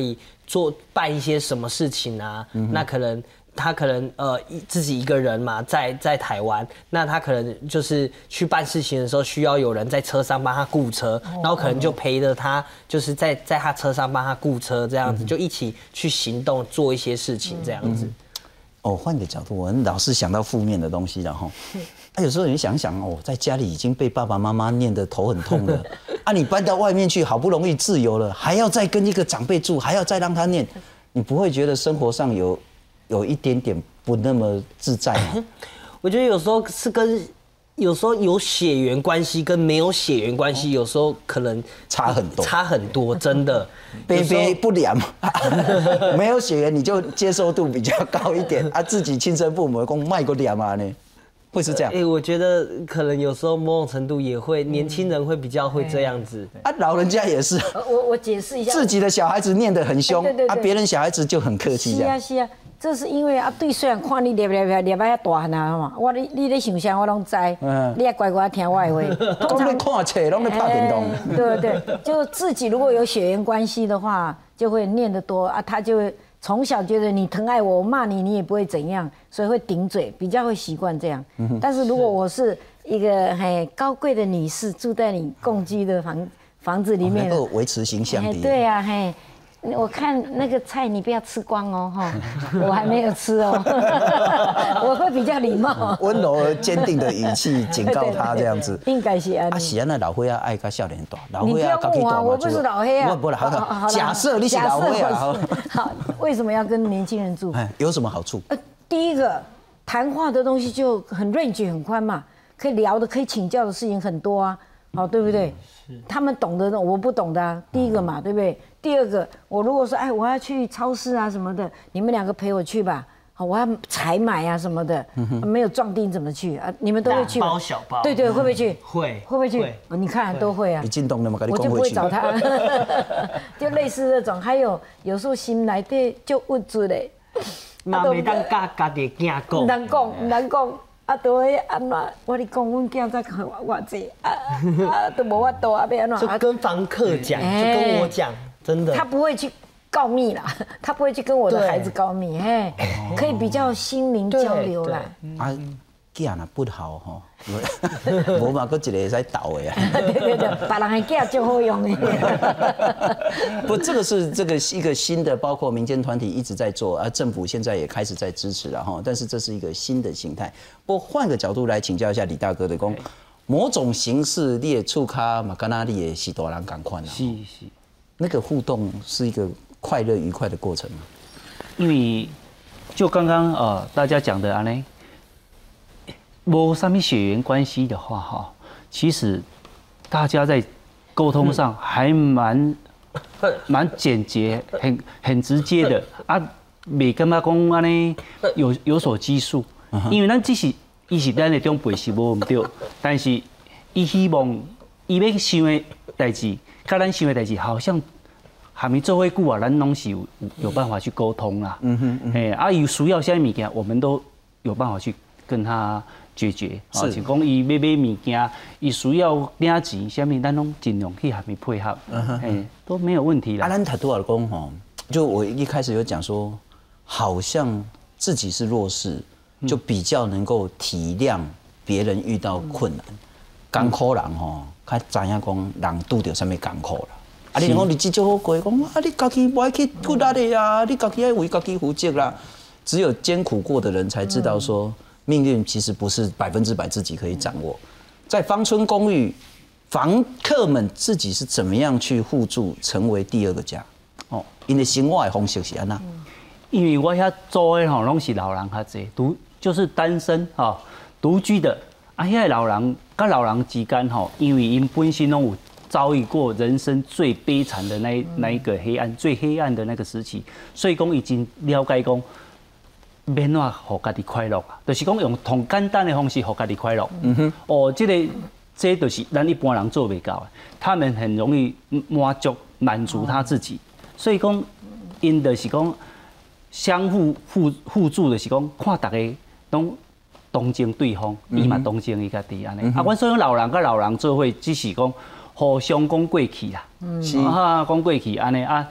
做办一些什么事情啊， 嗯那可能。他可能呃自己一个人嘛，在在台湾，那他可能就是去办事情的时候，需要有人在车上帮他顾车，然后可能就陪着他，就是在在他车上帮他顾车，这样子就一起去行动，做一些事情，这样子。 哦，换个角度，我们老是想到负面的东西，然后，啊，有时候你想想哦，在家里已经被爸爸妈妈念得头很痛了，啊，你搬到外面去，好不容易自由了，还要再跟一个长辈住，还要再让他念，你不会觉得生活上有？有一点点不那么自在吗？ 我觉得有时候是跟，有时候有血缘关系跟没有血缘关系，有时候可能差很多， 差很多，真的。 卑卑不良嘛，没有血缘你就接受度比较高一点啊，自己亲生父母讲卖个良嘛呢，会是这样？ 哎、欸，我觉得可能有时候某种程度也会，年轻人会比较会这样子。 啊，老人家也是。 我我解释一下， 自己的小孩子念得很凶， 对对对， 啊，别人小孩子就很客气这样。 是啊是啊。这是因为啊，对，虽然看你捏捏捏捏啊遐大汉嘛，我你你咧想啥我拢知，嗯、你也乖乖听我的话。 通常看册拢咧拍电动。 对对，就自己如果有血缘关系的话，就会念得多啊，他就会从小觉得你疼爱我，我骂你你也不会怎样，所以会顶嘴，比较会习惯这样。嗯、但是如果我是一个嘿高贵的女士，住在你共居的房房子里面， 能够维持形象的。 对呀、啊，嘿。我看那个菜你不要吃光哦，哈，我还没有吃哦，我会比较礼貌， 温柔而坚定的语气警告他这样子。 应该是啊。 啊，是啊，那老伙仔爱甲少年大，老伙仔家己大嘛。我不是老伙啊， 我不是好，假设你是老伙啊。 好，为什么要跟年轻人住？ 哎，有什么好处？ 呃，第一个，谈话的东西就很 range 很宽嘛，可以聊的、可以请教的事情很多啊，好，对不对？他们懂得，我不懂的啊。第一个嘛，对不对？第二个，我如果说，哎，我要去超市啊什么的，你们两个陪我去吧。好，我要采买啊什么的，没有撞定怎么去啊？你们都会去吗？ 大包小包。 对对，会不会去？ 会。 会不会去？你看都会啊。 你进洞了吗？ 我就不会找他，就类似这种。还有有时候心内底就无助嘞， 嘛袂当甲家己囝讲。 唔通讲，唔通讲。啊，都会安怎？我你讲，阮囝在看偌济，啊啊，都无法度啊，要安怎？ 就跟房客讲，就跟我讲，真的。 他不会去告密啦，他不会去跟我的孩子告密，嘿，可以比较心灵交流啦。 啊，囝若不好吼，无嘛，搁一个会使斗的啊。 对对对，别人的囝就好用的。 不，这个是这个一个新的，包括民间团体一直在做，而政府现在也开始在支持了哈。但是这是一个新的形态。不过换个角度来请教一下李大哥的讲，某种形式你的触卡嘛，跟那你也是大人同款啊。 是是。 那个互动是一个快乐愉快的过程吗？ 因为就刚刚呃大家讲的安呢。无什么血缘关系的话，哈，其实大家在沟通上还蛮蛮简洁、很很直接的啊，袂感觉讲安尼有有所拘束，因为咱只是伊是咱的长辈是无唔对，但是伊希望伊要想的代志，甲咱想的代志好像还没做伙久啊，咱拢是有有办法去沟通啦。嗯哼，哎，啊，有需要啥物件，我们都有办法去跟他。解决，是就讲伊要买物件，伊需要领钱，啥物咱拢尽量去和伊配合，哎，都没有问题啦。 啊，咱太多了讲吼，就我一开始有讲说，好像自己是弱势，就比较能够体谅别人遇到困难。艰苦人吼，较知影讲人拄着啥物艰苦啦。啊，你讲日子就好过，讲啊，你家己不爱去骨力的呀，你家己爱为家己负责啦。只有艰苦过的人才知道说。命运其实不是百分之百自己可以掌握，在芳村公寓，房客们自己是怎么样去互助，成为第二个家？哦，因为生活的方式是安那？ 因为我遐租的吼，拢是老人较济，独就是单身哈，独居的啊，遐老人甲老人之间吼，因为因本身拢有遭遇过人生最悲惨的那一那一个黑暗、最黑暗的那个时期，所以讲已经了解讲。免怎互家己快乐啊，就是讲用同简单的方式互家己快乐。嗯哼，哦，这个这就是咱一般人做袂到的，他们很容易满足满足他自己，所以讲因就是讲相互互互助的是讲看大家拢同情对方，伊嘛同情伊家己安尼。啊，阮所有老人甲老人做伙，只是讲互相讲过去啦，啊，讲过去安尼啊。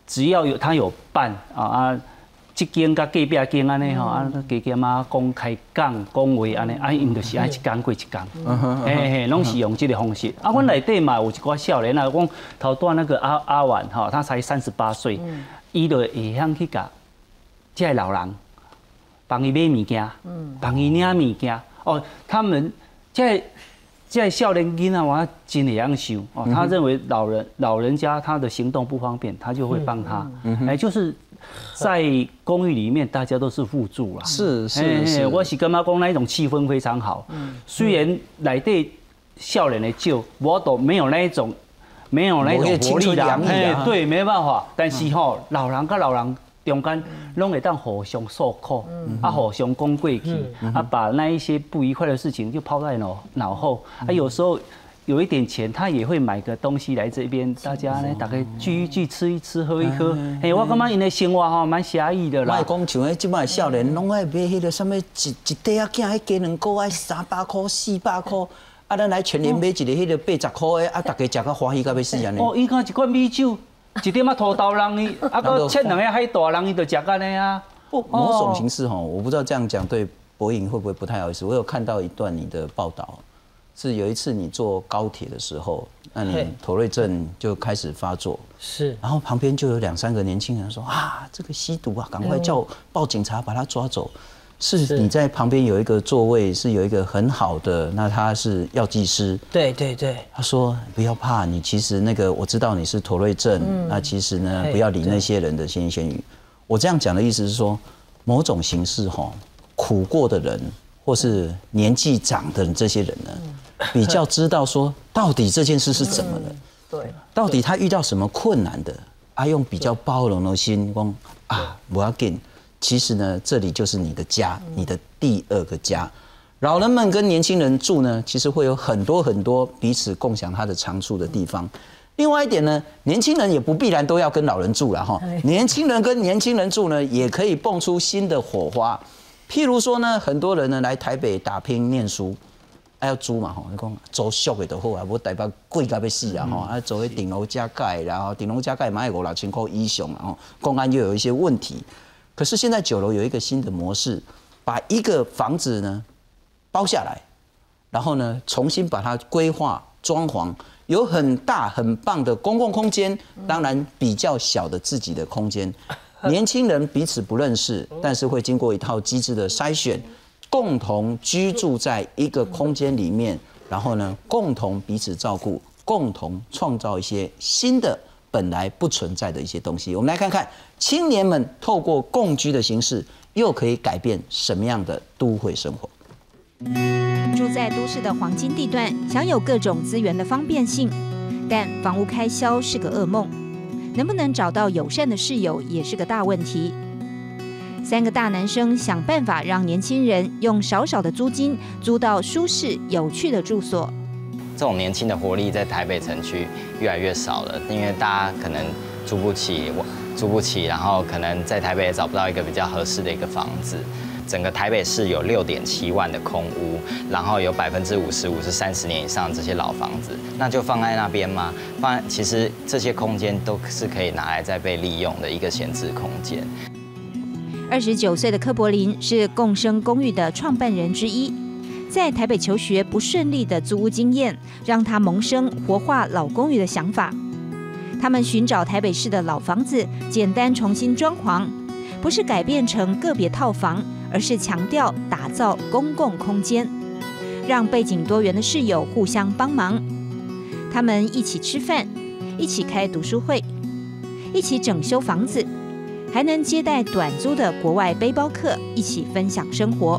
只要有他有办啊啊，这间甲隔壁间安尼吼，啊加减啊讲开讲讲话安尼，啊因就是爱一间过一间，嘿嘿，拢是用这个方式。啊，阮内底嘛有一寡少年啊，讲头段那个阿阿婉哈，他才三十八岁，伊就会晓去甲这些老人帮伊买物件，帮伊领物件。哦，他们这这少年囡仔我真会样想哦，他认为老人老人家他的行动不方便，他就会帮他，哎，就是在公寓里面大家都是互助啦。 是是是， 我是感觉讲那一种气氛非常好。虽然内底少年的少，我都没有那一种没有那种活力啦，哎，对，没办法。但是吼，老人跟老人中间拢会当互相诉苦，啊，互相讲过去，啊，把那一些不愉快的事情就抛在脑脑后。啊，有时候有一点钱，他也会买个东西来这边，大家呢大概聚一聚，吃一吃，喝一喝。哎，我感觉因的生活吼蛮惬意的啦。 莫讲像迄即摆少年，拢爱买迄个什么一一袋啊，囝迄鸡卵糕爱三百块、四百块。啊，咱来全年买一个迄个八十块的，啊，大家食个欢喜到要死安尼。 哦，伊讲一罐米酒。一点仔土豆人伊，啊，搁切两个海大人伊就食安尼啊。 某种形式哈，我不知道这样讲对博颖会不会不太好意思。我有看到一段你的报道，是有一次你坐高铁的时候，那你妥瑞症就开始发作， 是， 然后旁边就有两三个年轻人说啊，这个吸毒啊，赶快叫报警察把他抓走。是你在旁边有一个座位，是有一个很好的，那他是药剂师。 对对对， 他说不要怕，你其实那个我知道你是妥瑞症，嗯、那其实呢不要理那些人的闲言闲语。我这样讲的意思是说，某种形式哈，苦过的人或是年纪长的这些人呢，比较知道说到底这件事是怎么了， 对， 到底他遇到什么困难的，啊，用比较包容的心说啊，不要紧。其实呢，这里就是你的家，你的第二个家。老人们跟年轻人住呢，其实会有很多很多彼此共享他的长处的地方。另外一点呢，年轻人也不必然都要跟老人住了哈。年轻人跟年轻人住呢，也可以蹦出新的火花。譬如说呢，很多人呢来台北打拼念书，啊要租嘛吼，你讲租俗的就好啊，无台北贵到要死啊吼，啊租喺顶楼加盖，然后顶楼加盖买五六千块以上，然后公安又有一些问题。可是现在九楼有一个新的模式，把一个房子呢包下来，然后呢重新把它规划装潢，有很大很棒的公共空间，当然比较小的自己的空间。年轻人彼此不认识，但是会经过一套机制的筛选，共同居住在一个空间里面，然后呢共同彼此照顾，共同创造一些新的本来不存在的一些东西。我们来看看青年们透过共居的形式，又可以改变什么样的都会生活。 住在都市的黄金地段，享有各种资源的方便性，但房屋开销是个噩梦，能不能找到友善的室友也是个大问题。三个大男生想办法让年轻人用少少的租金租到舒适有趣的住所。 这种年轻的活力在台北城区越来越少了，因为大家可能租不起，租不起，然后可能在台北也找不到一个比较合适的一个房子。整个台北市有六点七万的空屋，然后有百分之五十五是三十年以上的这些老房子，那就放在那边吗？放在其实这些空间都是可以拿来再被利用的一个闲置空间。 二十九岁的柯柏林是共生公寓的创办人之一。在台北求学不顺利的租屋经验，让他萌生活化老公寓的想法。他们寻找台北市的老房子，简单重新装潢，不是改变成个别套房，而是强调打造公共空间，让背景多元的室友互相帮忙。他们一起吃饭，一起开读书会，一起整修房子，还能接待短租的国外背包客，一起分享生活。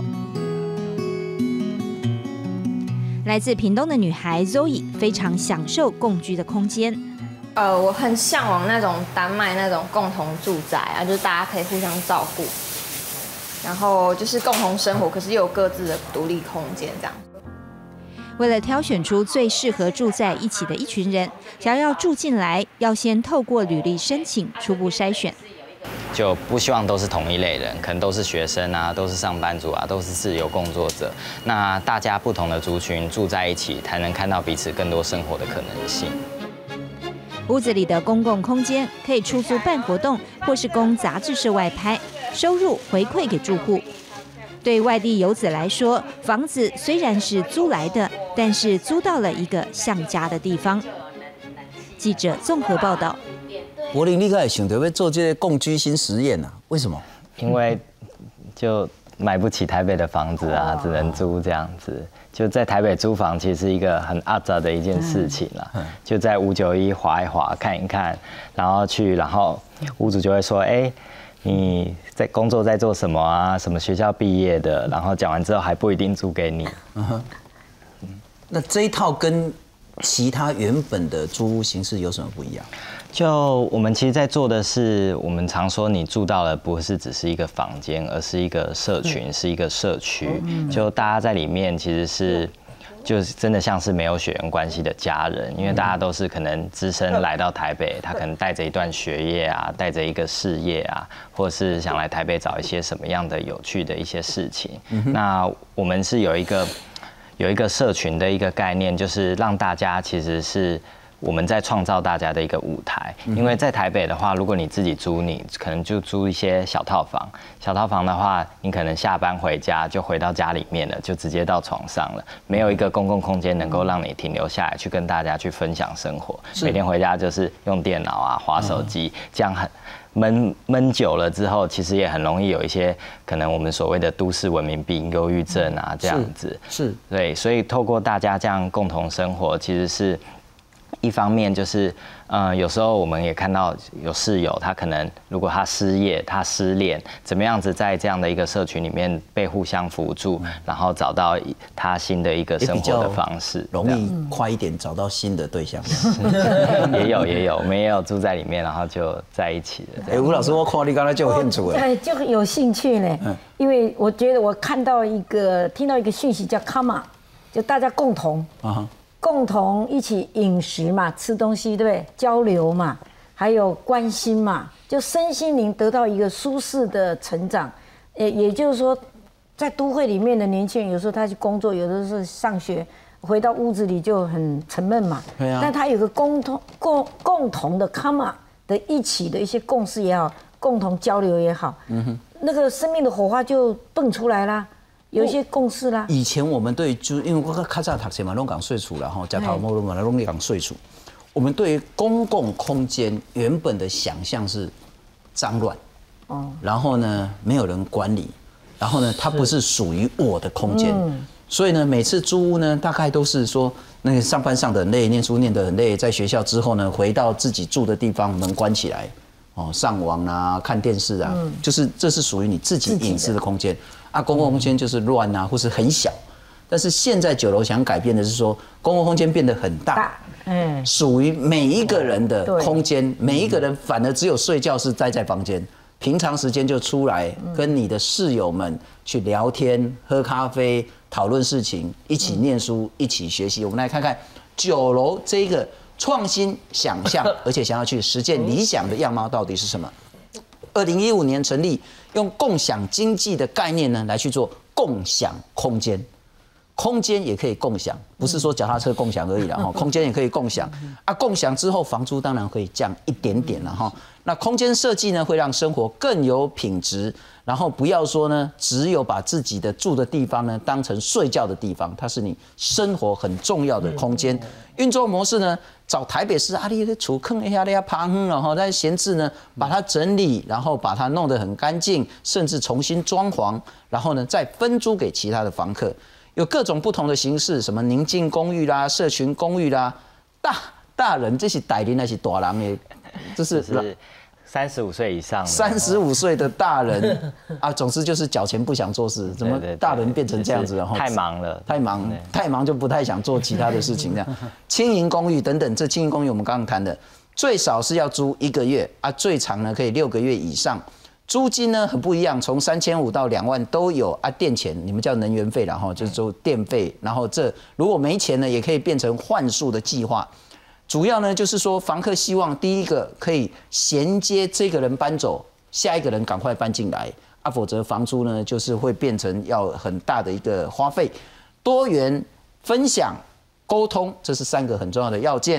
来自屏东的女孩 Zoe 非常享受共居的空间。 呃，我很向往那种丹麦那种共同住宅啊，就是大家可以互相照顾，然后就是共同生活，可是又有各自的独立空间这样。 为了挑选出最适合住在一起的一群人，想要住进来，要先透过履历申请初步筛选。 就不希望都是同一类人，可能都是学生啊，都是上班族啊，都是自由工作者。那大家不同的族群住在一起，才能看到彼此更多生活的可能性。 屋子里的公共空间可以出租办活动，或是供杂志社外拍，收入回馈给住户。对外地游子来说，房子虽然是租来的，但是租到了一个像家的地方。记者综合报道。 柏林，你可会想到要做这个共居新实验啊？为什么？ 因为就买不起台北的房子啊，只能租这样子。就在台北租房，其实是一个很阿杂的一件事情啦。嗯、就在五九一滑一滑，看一看，然后去，然后屋主就会说：“哎、欸，你在工作在做什么啊？什么学校毕业的？”然后讲完之后还不一定租给你。嗯哼。 那这一套跟其他原本的租屋形式有什么不一样？ 就我们其实，在做的是，我们常说你住到了不是只是一个房间，而是一个社群，是一个社区。就大家在里面其实是，就是真的像是没有血缘关系的家人，因为大家都是可能只身来到台北，他可能带着一段学业啊，带着一个事业啊，或是想来台北找一些什么样的有趣的一些事情。那我们是有一个有一个社群的一个概念，就是让大家其实是。我们在创造大家的一个舞台，因为在台北的话，如果你自己租，你可能就租一些小套房。小套房的话，你可能下班回家就回到家里面了，就直接到床上了，没有一个公共空间能够让你停留下来，去跟大家去分享生活。每天回家就是用电脑啊、滑手机，这样很闷闷久了之后，其实也很容易有一些可能我们所谓的都市文明病、忧郁症啊这样子。 是， 对，所以透过大家这样共同生活，其实是。一方面就是，呃，有时候我们也看到有室友，他可能如果他失业、他失恋，怎么样子在这样的一个社群里面被互相扶助，然后找到他新的一个生活的方式， 容易快一点找到新的对象。 也有也有，我们也有住在里面，然后就在一起了。 哎，吴老师，我看你刚才就有兴趣了， 哎，就有兴趣呢，因为我觉得我看到一个、听到一个讯息叫 “karma”， 就大家共同啊。共同一起饮食嘛，吃东西对不对？交流嘛，还有关心嘛，就身心灵得到一个舒适的成长。也也就是说，在都会里面的年轻人，有时候他去工作，有的是上学，回到屋子里就很沉闷嘛。对啊。但他有个共同共共同的 karma 的一起的一些共识也好，共同交流也好，嗯哼，那个生命的火花就蹦出来啦。有一些共识啦。 以前我们对就因为我较早读册嘛，拢讲税处啦吼，加头毛拢嘛拢讲税处。我们对于公共空间原本的想象是脏乱，哦，然后呢没有人管理，然后呢它不是属于我的空间，嗯、所以呢每次租屋呢大概都是说那个上班上得很累，念书念得很累，在学校之后呢回到自己住的地方门关起来，哦上网啊看电视啊，嗯、就是这是属于你自己隐私的空间。啊，公共空间就是乱啊，或是很小，但是现在九楼想改变的是说，公共空间变得很大，嗯，属于每一个人的空间，每一个人反而只有睡觉是待在房间，平常时间就出来跟你的室友们去聊天、喝咖啡、讨论事情，一起念书、一起学习。我们来看看九楼这个创新想象，而且想要去实践理想的样貌到底是什么？二零一五年成立，用共享经济的概念呢来去做共享空间，空间也可以共享，不是说脚踏车共享而已啦哈，空间也可以共享啊。共享之后，房租当然可以降一点点了哈。那空间设计呢，会让生活更有品质，然后不要说呢，只有把自己的住的地方呢当成睡觉的地方，它是你生活很重要的空间。运作模式呢，找台北市啊，你的储坑一下，你要爬哼，然后再闲置呢，把它整理，然后把它弄得很干净，甚至重新装潢，然后呢再分租给其他的房客。有各种不同的形式，什么宁静公寓啦、社群公寓啦，大大人这是大人还是大人的，这是三十五岁以上， 三十五岁的大人啊，总之就是缴钱不想做事，怎么大人变成这样子？然后太忙了， 太忙，太忙就不太想做其他的事情。这样，轻盈公寓等等，这轻盈公寓我们刚刚谈的，最少是要租一个月啊，最长呢可以六个月以上。租金呢很不一样，从三千五到两万都有啊。电钱你们叫能源费，然后就是说电费，然后这如果没钱呢，也可以变成换宿的计划。主要呢就是说，房客希望第一个可以衔接这个人搬走，下一个人赶快搬进来啊，否则房租呢就是会变成要很大的一个花费。多元分享、沟通，这是三个很重要的要件。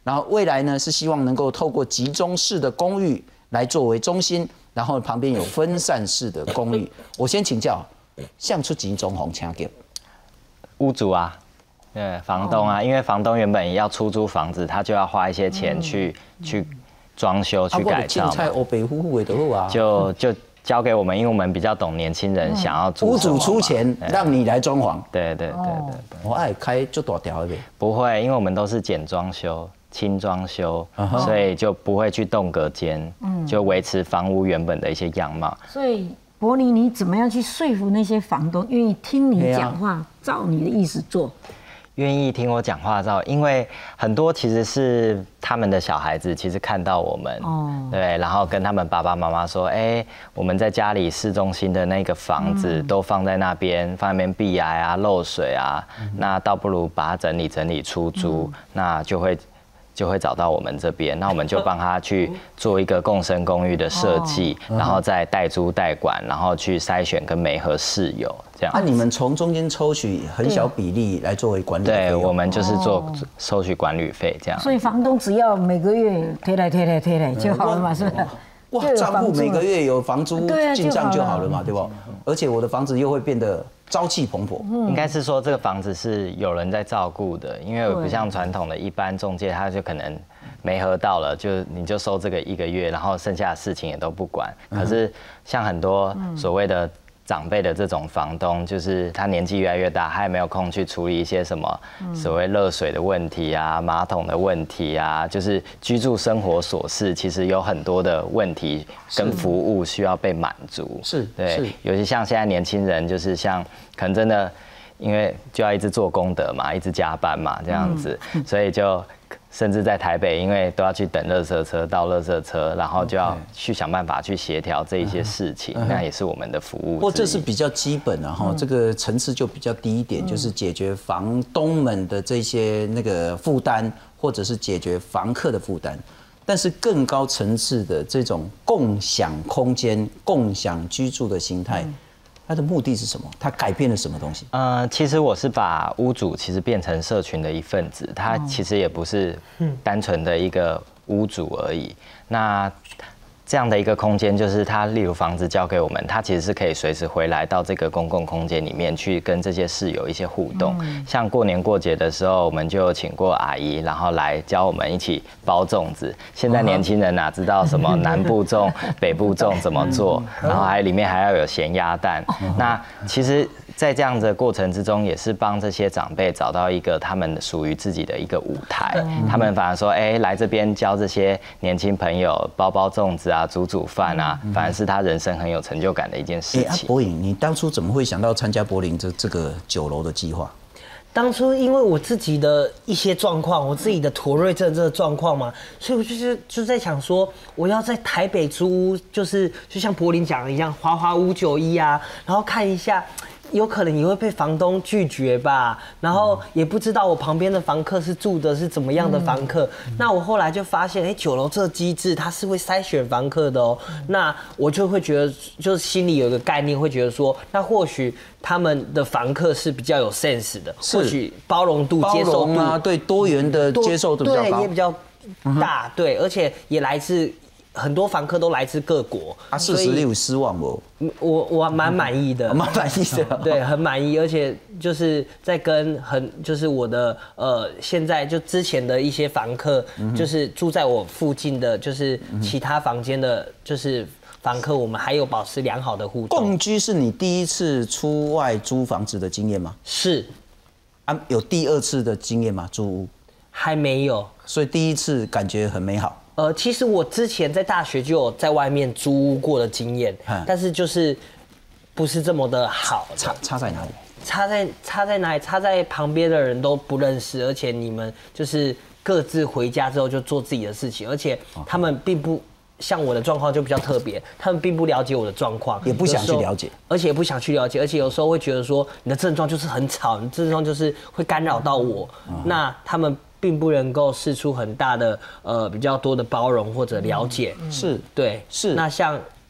然后未来呢是希望能够透过集中式的公寓来作为中心，然后旁边有分散式的公寓。我先请教，像出钱装潢请给屋主啊，对，房东啊，因为房东原本要出租房子，他就要花一些钱去、嗯、去装修、去改造嘛。就就交给我们，因为我们比较懂年轻人想要住。屋主出钱让你来装潢。 对对对对对。 我爱开就大条的。 不会，因为我们都是简装修、轻装修，所以就不会去动隔间，就维持房屋原本的一些样貌。 所以。柏林，你怎么样去说服那些房东愿意听你讲话，照你的意思做？ 愿意听我讲话照，因为很多其实是他们的小孩子，其实看到我们，哦、对，然后跟他们爸爸妈妈说，哎、欸，我们在家里市中心的那个房子都放在那边，放在那边避癌啊、漏水啊，嗯、那倒不如把它整理整理出租，嗯、那就会。就会找到我们这边，那我们就帮他去做一个共生公寓的设计，哦、然后再代租代管，然后去筛选跟媒合室友这样。 那、啊、你们从中间抽取很小比例来作为管理费？ 对，我们就是做收取管理费这样。 所以房东只要每个月贴来贴来贴来就好了嘛，是不是？ 哇，账户每个月有房租进账就好了嘛，对不？而且我的房子又会变得朝气蓬勃。 应该是说这个房子是有人在照顾的，因为不像传统的一般中介，他就可能没合到了，就你就收这个一个月，然后剩下的事情也都不管。可是像很多所谓的长辈的这种房东，就是他年纪越来越大，他也没有空去处理一些什么所谓热水的问题啊、马桶的问题啊，就是居住生活琐事，其实有很多的问题跟服务需要被满足。 是， 对，尤其像现在年轻人，就是像可能真的因为就要一直做功德嘛，一直加班嘛，这样子，所以就。甚至在台北，因为都要去等垃圾车到垃圾车，然后就要去想办法去协调这一些事情，那也是我们的服务。 不过这是比较基本的哈，这个层次就比较低一点，就是解决房东们的这些那个负担，或者是解决房客的负担。但是更高层次的这种共享空间、共享居住的形态。它的目的是什么？它改变了什么东西？ 呃，其实我是把屋主其实变成社群的一份子，他其实也不是单纯的一个屋主而已。那这样的一个空间，就是他例如房子交给我们，他其实是可以随时回来到这个公共空间里面去跟这些室友一些互动。嗯、像过年过节的时候，我们就请过阿姨，然后来教我们一起包粽子。现在年轻人哪知道什么南部粽、北部粽怎么做？然后还里面还要有咸鸭蛋。那其实。在这样的过程之中，也是帮这些长辈找到一个他们属于自己的一个舞台。嗯、他们反而说，哎、欸，来这边教这些年轻朋友包包粽子啊、煮煮饭啊，嗯、反而是他人生很有成就感的一件事情。哎、欸， 柏颖，你当初怎么会想到参加柏林这这个酒楼的计划？ 当初因为我自己的一些状况，我自己的妥瑞症这个状况嘛，所以我就是就在想说，我要在台北租屋，就是就像柏林讲的一样，华华五九一啊，然后看一下。有可能也会被房东拒绝吧，然后也不知道我旁边的房客是住的是怎么样的房客。嗯、那我后来就发现，哎、欸，酒楼这个机制它是会筛选房客的哦。嗯、那我就会觉得，就是心里有一个概念，会觉得说，那或许他们的房客是比较有 sense 的，或许包容度、接受度啊，对多元的接受度比较高， 对，也比较大，嗯、对，而且也来自。很多房客都来自各国啊，事实你有失望不？ 我我蛮满意的， 蛮满意的， 对，很满意，而且就是在跟很就是我的呃，现在就之前的一些房客，嗯、就是住在我附近的，就是其他房间的，就是房客，我们还有保持良好的互动。 共居是你第一次出外租房子的经验吗？ 是， 啊，有第二次的经验吗？租屋还没有， 所以第一次感觉很美好。 呃，其实我之前在大学就有在外面租屋过的经验，嗯、但是就是不是这么的好的。 差差在哪里？ 差在差在哪里？差在旁边的人都不认识，而且你们就是各自回家之后就做自己的事情，而且他们并不像我的状况就比较特别，他们并不了解我的状况， 也不想去了解， 而且也不想去了解，而且有时候会觉得说你的症状就是很吵，你的症状就是会干扰到我，嗯、那他们。并不能够释出很大的呃比较多的包容或者了解， 是对是。 那像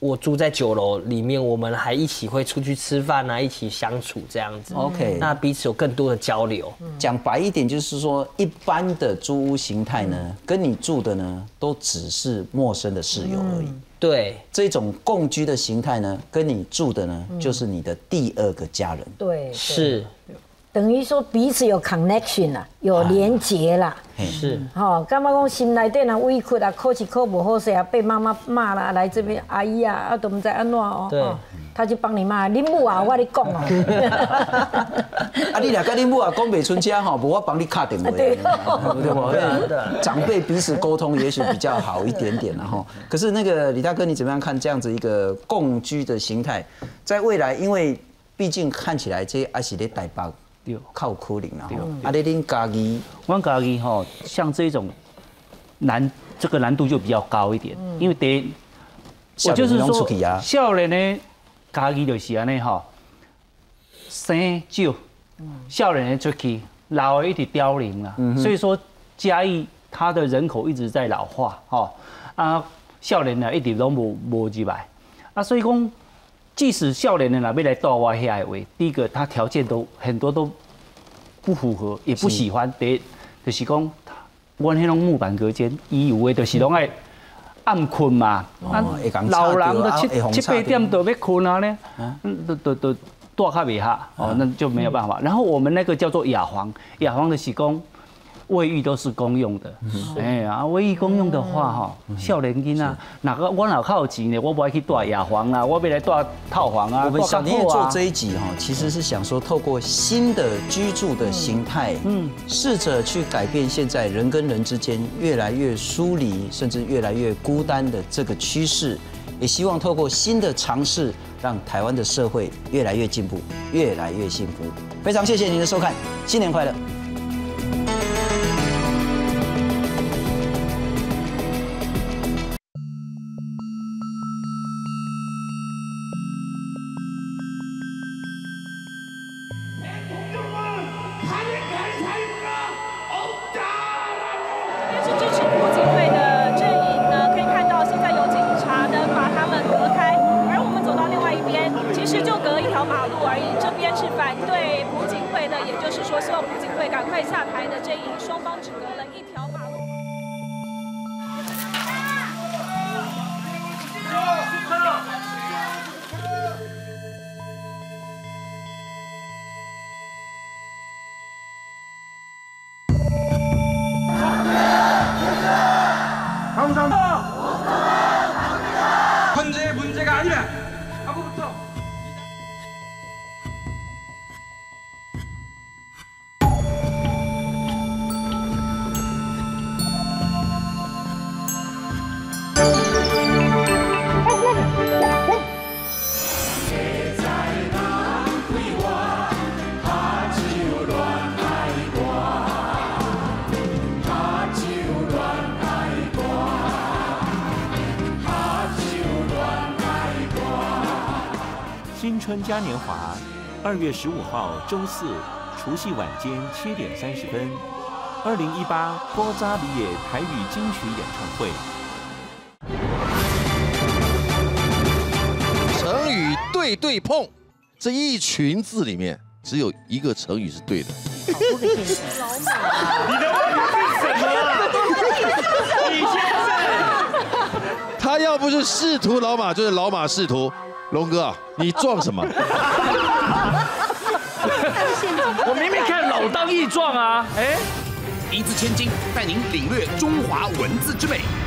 我住在九楼里面，我们还一起会出去吃饭啊，一起相处这样子。 OK， 那彼此有更多的交流。 讲白一点，就是说一般的租屋形态呢，跟你住的呢，都只是陌生的室友而已。 对， 这种共居的形态呢，跟你住的呢，就是你的第二个家人。 对， 是。 等于说彼此有 connection 啦，有连结啦。 是。 好，干嘛讲心内底啊委屈啊，考试考不好势啊，被妈妈骂啦，来这边阿姨啊，啊都不知安怎哦。 对。 他就帮你骂，恁母啊，我跟你讲哦。 啊，你俩跟恁母啊讲袂出车吼，无我帮你卡电话。对。对不？长辈彼此沟通也许比较好一点点然后，可是那个李大哥，你怎么样看这样子一个共居的形态？在未来，因为毕竟看起来这还是在台北。靠可能啦，啊，你恁家己， 阮家己吼，像这种难，这个难度就比较高一点，因为第一，我就是说，少年的家己就是安尼吼，生少，少年的出去，老的一直凋零啦，所以说嘉义它的人口一直在老化，吼，啊，少年呢一直都无无入来，啊，所以讲。即使少年人啦要来到我遐的话，第一个他条件都很多都不符合，也不喜欢。第一就是讲，阮迄种木板隔间，伊有诶就是拢爱暗困嘛。啊，老人都七七八点都要困啊呢，都都都住较袂下，哦，那就没有办法。然后我们那个叫做雅房，雅房的是讲。卫浴都是公用的，哎啊，卫浴公用的话哈，少年囡啊，哪个我哪靠有钱呢？我不爱去住雅房啊，我要来住套房啊。 我们小年夜做这一集哈，其实是想说，透过新的居住的形态，嗯，试着去改变现在人跟人之间越来越疏离，甚至越来越孤单的这个趋势，也希望透过新的尝试，让台湾的社会越来越进步，越来越幸福。非常谢谢您的收看，新年快乐！ 新春嘉年华，二月十五号周四，除夕晚间七点三十分，二零一八波扎里野台语金曲演唱会。 成语对对碰，这一群字里面只有一个成语是对的。 老马，你的问题是什么？你先生， 他要不是仕途老马，就是老马仕途。龙哥啊，你撞什么？ 我明明看老当益壮啊！哎， 一字千金带您领略中华文字之美。